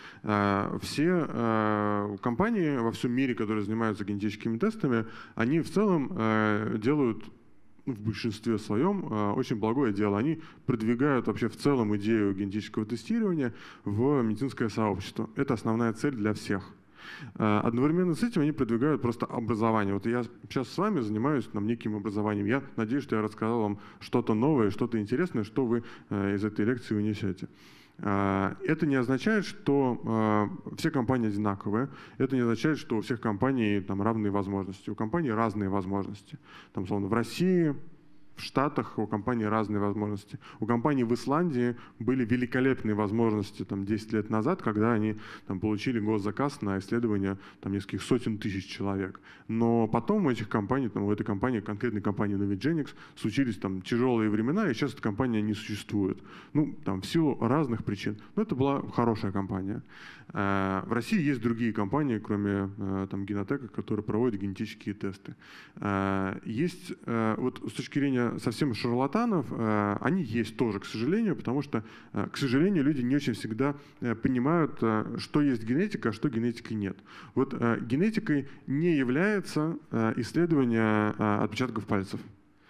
Все компании во всем мире, которые занимаются генетическими тестами, они в целом делают в большинстве своем очень благое дело. Они продвигают вообще в целом идею генетического тестирования в медицинское сообщество. Это основная цель для всех. Одновременно с этим они продвигают просто образование. Я сейчас с вами занимаюсь неким образованием. Я надеюсь, что я рассказал вам что-то новое, что-то интересное, что вы из этой лекции унесете. Это не означает, что все компании одинаковые. Это не означает, что у всех компаний равные возможности. У компаний разные возможности. В России, в Штатах у компаний разные возможности. У компаний в Исландии были великолепные возможности 10 лет назад, когда они получили госзаказ на исследование нескольких сотен тысяч человек. Но потом у этих компаний, у этой компании, конкретной компании Novigenics, случились тяжелые времена, и сейчас эта компания не существует. В силу разных причин. Но это была хорошая компания. В России есть другие компании, кроме Генотека, которые проводят генетические тесты. Есть, с точки зрения совсем шарлатанов, они есть тоже, к сожалению, потому что, к сожалению, люди не очень всегда понимают, что есть генетика, а что генетикой нет. Генетикой не является исследование отпечатков пальцев.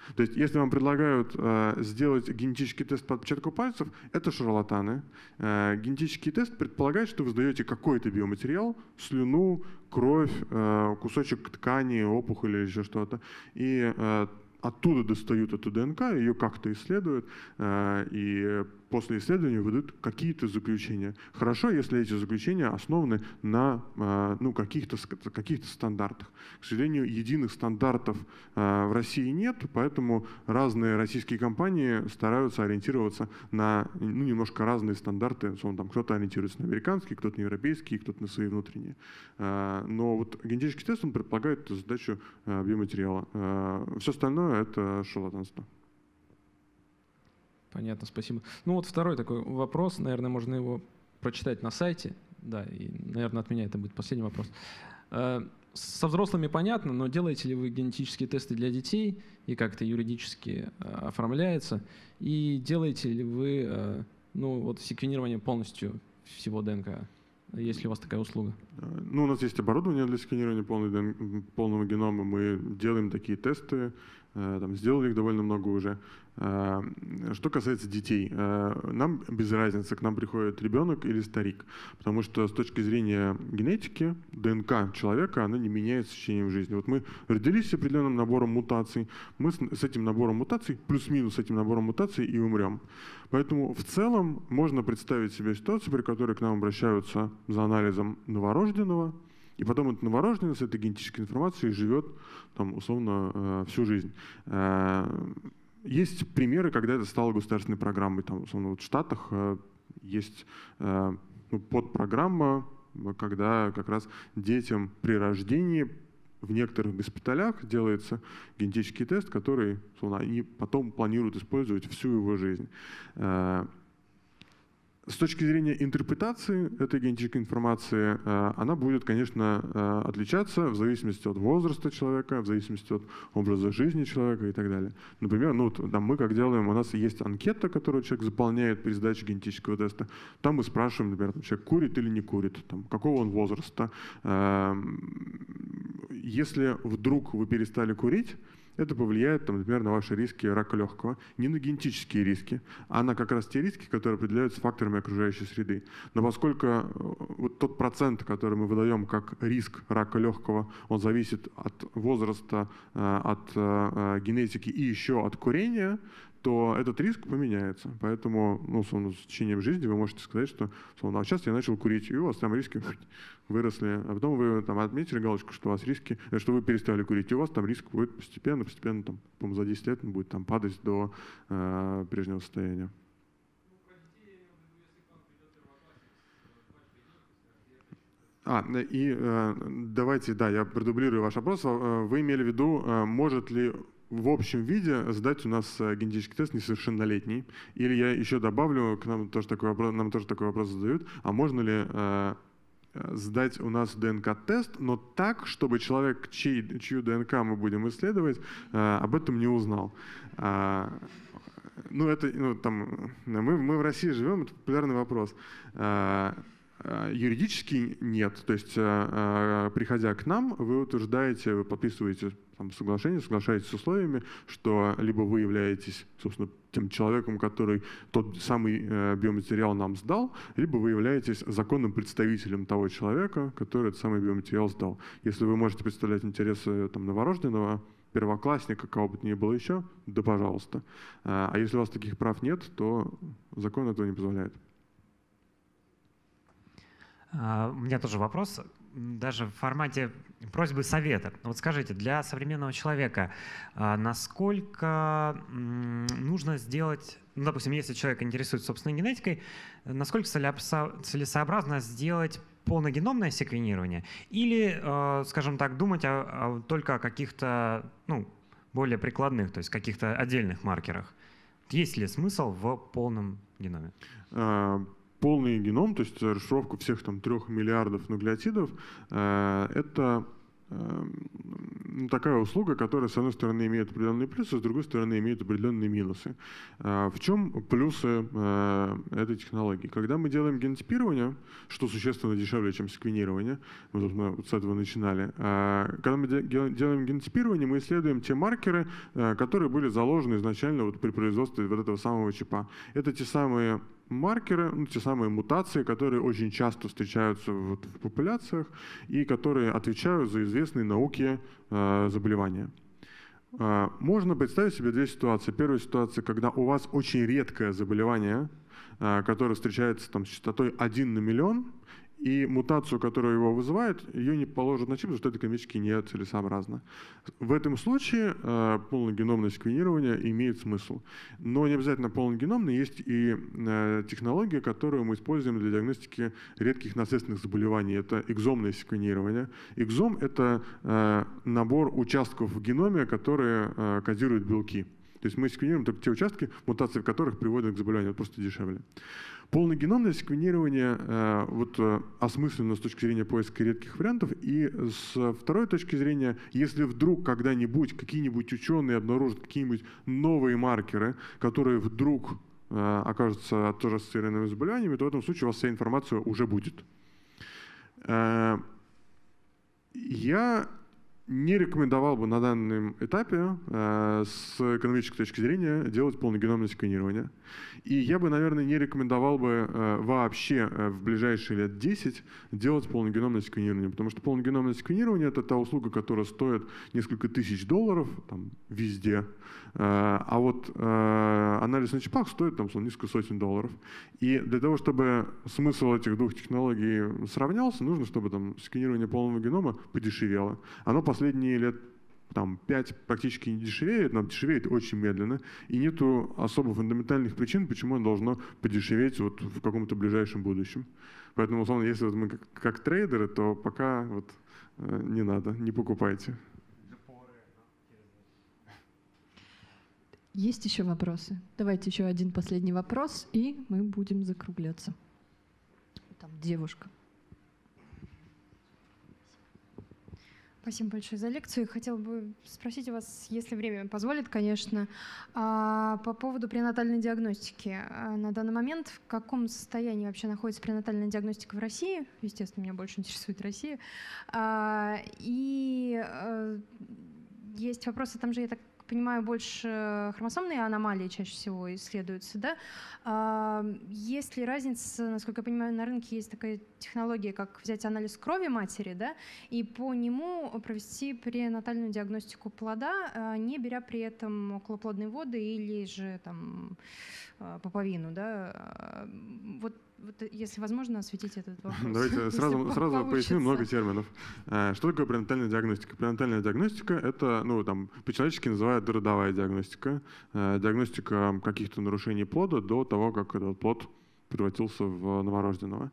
То есть если вам предлагают сделать генетический тест по отпечатку пальцев, это шарлатаны. Генетический тест предполагает, что вы сдаете какой-то биоматериал, слюну, кровь, кусочек ткани, опухоль или еще что-то, и оттуда достают эту ДНК, ее как-то исследуют, и после исследования выдают какие-то заключения. Хорошо, если эти заключения основаны на каких-то стандартах. К сожалению, единых стандартов в России нет, поэтому разные российские компании стараются ориентироваться на немножко разные стандарты. Там кто-то ориентируется на американские, кто-то на европейские, кто-то на свои внутренние. Но вот генетический тест он предполагает задачу биоматериала. Все остальное — это шарлатанство. Понятно, спасибо. Ну вот второй такой вопрос, наверное, можно его прочитать на сайте. Да, и, наверное, от меня это будет последний вопрос. Со взрослыми понятно, но делаете ли вы генетические тесты для детей и как это юридически оформляется? И делаете ли вы секвенирование полностью всего ДНК? Есть ли у вас такая услуга? У нас есть оборудование для сканирования полного генома. Мы делаем такие тесты, сделали их довольно много уже. Что касается детей, нам без разницы, к нам приходит ребенок или старик, потому что с точки зрения генетики ДНК человека, она не меняется с течением жизни. Вот мы родились с определенным набором мутаций, мы с этим набором мутаций, плюс-минус этим набором мутаций и умрем. Поэтому в целом можно представить себе ситуацию, при которой к нам обращаются за анализом новорожденного, и потом этот новорожденный с этой генетической информацией живет условно всю жизнь. Есть примеры, когда это стало государственной программой. В Штатах есть подпрограмма, когда как раз детям при рождении в некоторых госпиталях делается генетический тест, который они потом планируют использовать всю его жизнь. С точки зрения интерпретации этой генетической информации, она будет, конечно, отличаться в зависимости от возраста человека, в зависимости от образа жизни человека и так далее. Например, мы как делаем, у нас есть анкета, которую человек заполняет при сдаче генетического теста. Там мы спрашиваем, например, человек курит или не курит, какого он возраста. Если вдруг вы перестали курить, это повлияет, например, на ваши риски рака легкого. Не на генетические риски, а на как раз те риски, которые определяются факторами окружающей среды. Но поскольку вот тот процент, который мы выдаем как риск рака легкого, он зависит от возраста, от генетики и еще от курения, то этот риск поменяется. Поэтому с течением жизни вы можете сказать, что сейчас я начал курить, и у вас там риски выросли, а потом вы отметили галочку, что у вас риски, что вы перестали курить, и у вас там риск будет постепенно, по-моему, за 10 лет он будет падать до прежнего состояния. Давайте, я продублирую ваш вопрос. Вы имели в виду, может ли в общем виде сдать у нас генетический тест несовершеннолетний? Или я еще добавлю, нам тоже такой вопрос задают, а можно ли сдать у нас ДНК-тест, но так, чтобы человек, чью ДНК мы будем исследовать, об этом не узнал? Мы в России живем, это популярный вопрос. Юридически нет. То есть, приходя к нам, вы утверждаете, вы подписываете соглашение, соглашаетесь с условиями, что либо вы являетесь, собственно, тем человеком, который тот самый биоматериал нам сдал, либо вы являетесь законным представителем того человека, который этот самый биоматериал сдал. Если вы можете представлять интересы новорожденного, первоклассника, кого бы то ни было еще, да пожалуйста. А если у вас таких прав нет, то закон этого не позволяет. У меня тоже вопрос, даже в формате просьбы совета. Вот скажите, для современного человека насколько нужно сделать, допустим, если человек интересуется собственной генетикой, насколько целесообразно сделать полногеномное секвенирование или, скажем так, думать только о каких-то более прикладных, то есть каких-то отдельных маркерах? Есть ли смысл в полном геноме? Полный геном, то есть расшифровку всех 3 миллиардов нуклеотидов, это такая услуга, которая, с одной стороны, имеет определенные плюсы, с другой стороны, имеет определенные минусы. В чем плюсы этой технологии? Когда мы делаем генотипирование, что существенно дешевле, чем секвенирование, мы, собственно, вот с этого начинали, когда мы делаем генотипирование, мы исследуем те маркеры, которые были заложены изначально вот при производстве вот этого самого чипа. Это те самые маркеры, те самые мутации, которые очень часто встречаются в популяциях и которые отвечают за известные науке заболевания. Можно представить себе две ситуации. Первая ситуация, когда у вас очень редкое заболевание, которое встречается там, с частотой 1 на миллион, и мутацию, которая его вызывает, ее не положат на чип, потому что это экономически нецелесообразно. В этом случае полногеномное секвенирование имеет смысл. Но не обязательно полногеномное, есть и технология, которую мы используем для диагностики редких наследственных заболеваний. Это экзомное секвенирование. Экзом — это набор участков в геноме, которые кодируют белки. То есть мы секвенируем только те участки, мутации в которых приводят к заболеванию, просто дешевле. Полногеномное секвенирование осмысленно с точки зрения поиска редких вариантов, и с второй точки зрения, если вдруг когда-нибудь какие-нибудь ученые обнаружат какие-нибудь новые маркеры, которые вдруг окажутся тоже ассоциированными с заболеваниями, то в этом случае у вас вся информация уже будет. Я не рекомендовал бы на данном этапе с экономической точки зрения делать полногеномное секвенирование. И я бы, наверное, не рекомендовал бы вообще в ближайшие лет 10 делать полногеномное секвенирование, потому что полногеномное секвенирование — это та услуга, которая стоит несколько тысяч долларов там, везде, а вот анализ на чипах стоит там, несколько сотен долларов. И для того, чтобы смысл этих двух технологий сравнялся, нужно, чтобы там, секвенирование полного генома подешевело. Оно последние лет 5 практически не дешевеет, но дешевеет очень медленно, и нету особо фундаментальных причин, почему оно должно подешеветь вот в каком-то ближайшем будущем. Поэтому, условно, если вот мы как трейдеры, то пока вот не надо, не покупайте. Есть еще вопросы? Давайте еще один последний вопрос, и мы будем закругляться. Там девушка. Спасибо большое за лекцию. Хотела бы спросить у вас, если время позволит, конечно, по поводу пренатальной диагностики. На данный момент в каком состоянии вообще находится пренатальная диагностика в России? Естественно, меня больше интересует Россия. И есть вопросы, там же, я так понимаю, больше хромосомные аномалии чаще всего исследуются, да? Есть ли разница, насколько я понимаю, на рынке есть такая технология, как взять анализ крови матери, да, и по нему провести пренатальную диагностику плода, не беря при этом околоплодные воды или же там пуповину, да? Вот если возможно, осветить этот вопрос. Давайте сразу поясним много терминов. Что такое пренатальная диагностика? Пренатальная диагностика — это, по-человечески называют родовая диагностика. Диагностика каких-то нарушений плода до того, как этот плод превратился в новорожденного.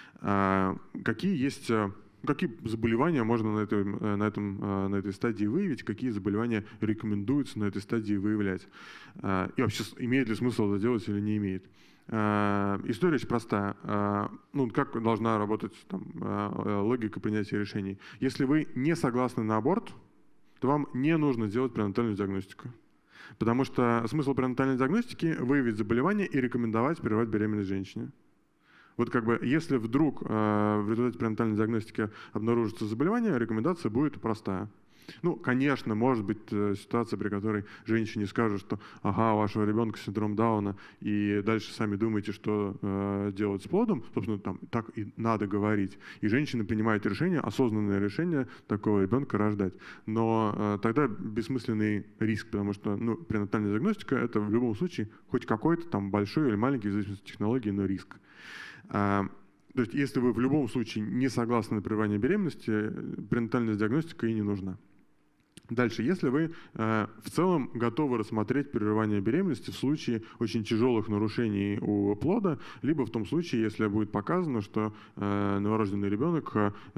Какие заболевания можно на этой стадии выявить, какие заболевания рекомендуется на этой стадии выявлять? И вообще, имеет ли смысл это делать или не имеет? История очень простая. Как должна работать логика принятия решений? Если вы не согласны на аборт, то вам не нужно делать пренатальную диагностику. Потому что смысл пренатальной диагностики — выявить заболевание и рекомендовать прервать беременность женщине. Вот если вдруг в результате пренатальной диагностики обнаружится заболевание, рекомендация будет простая. Конечно, может быть ситуация, при которой женщине скажут, что ага, у вашего ребенка синдром Дауна, и дальше сами думаете, что делать с плодом. Собственно, так и надо говорить. И женщина принимает решение, осознанное решение такого ребенка рождать. Но тогда бессмысленный риск, потому что пренатальная диагностика — это в любом случае хоть какой-то большой или маленький, в зависимости от технологии, но риск. То есть если вы в любом случае не согласны на прерывание беременности, пренатальная диагностика и не нужна. Дальше, если вы в целом готовы рассмотреть прерывание беременности в случае очень тяжелых нарушений у плода, либо в том случае, если будет показано, что новорожденный ребенок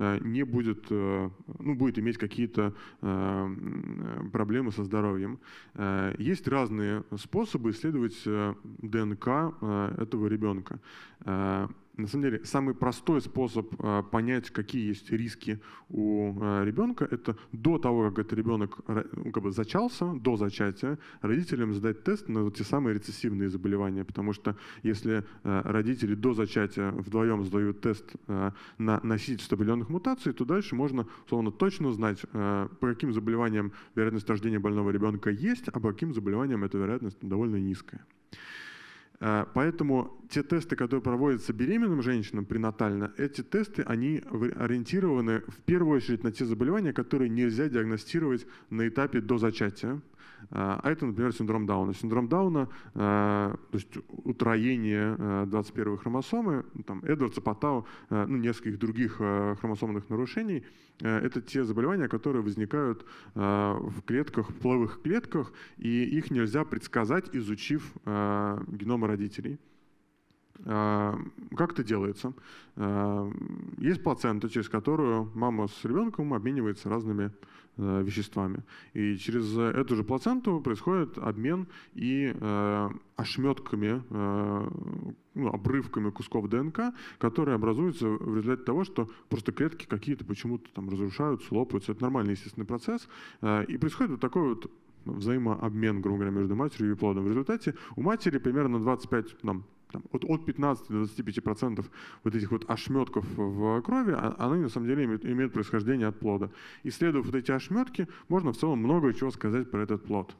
будет иметь какие-то проблемы со здоровьем. Есть разные способы исследовать ДНК этого ребенка. На самом деле, самый простой способ понять, какие есть риски у ребенка, это до того, как этот ребенок зачался, до зачатия, родителям сдать тест на те самые рецессивные заболевания. Потому что если родители до зачатия вдвоем сдают тест на носительство определенных мутаций, то дальше можно, условно, точно знать, по каким заболеваниям вероятность рождения больного ребенка есть, а по каким заболеваниям эта вероятность довольно низкая. Поэтому те тесты, которые проводятся беременным женщинам пренатально, эти тесты, они ориентированы в первую очередь на те заболевания, которые нельзя диагностировать на этапе до зачатия. А это, например, синдром Дауна. Синдром Дауна, то есть утроение 21-й хромосомы, там, Эдвардса, Паттау, нескольких других хромосомных нарушений, это те заболевания, которые возникают в клетках, в половых клетках, и их нельзя предсказать, изучив геномы родителей. Как это делается? Есть плацента, через которую мама с ребенком обменивается разными веществами. И через эту же плаценту происходит обмен и ошметками, обрывками кусков ДНК, которые образуются в результате того, что просто клетки какие-то почему-то там разрушаются, лопаются. Это нормальный естественный процесс. И происходит вот такой вот взаимообмен, грубо говоря, между матерью и плодом. В результате у матери примерно 25, от 15 до 25% вот этих вот ошметков в крови, они на самом деле имеют происхождение от плода. Исследуя вот эти ошметки, можно в целом много чего сказать про этот плод.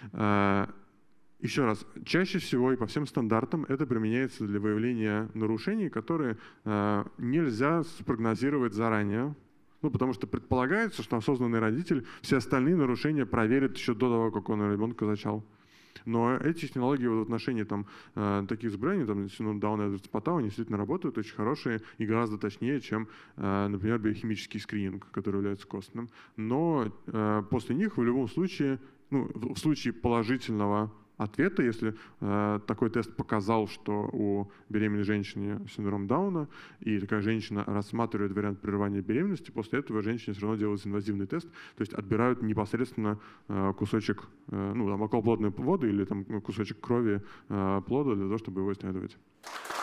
Еще раз, чаще всего и по всем стандартам это применяется для выявления нарушений, которые нельзя спрогнозировать заранее. Потому что предполагается, что осознанный родитель все остальные нарушения проверит еще до того, как он ребенка зачал. Но эти технологии в отношении таких заболеваний, синдром Дауна, Эдвардса, Паттау, они действительно работают очень хорошие и гораздо точнее, чем, например, биохимический скрининг, который является костным. Но после них в любом случае, в случае положительного ответа, если такой тест показал, что у беременной женщины синдром Дауна, и такая женщина рассматривает вариант прерывания беременности, после этого женщине все равно делается инвазивный тест, то есть отбирают непосредственно кусочек, околоплодной воды или кусочек крови плода для того, чтобы его исследовать.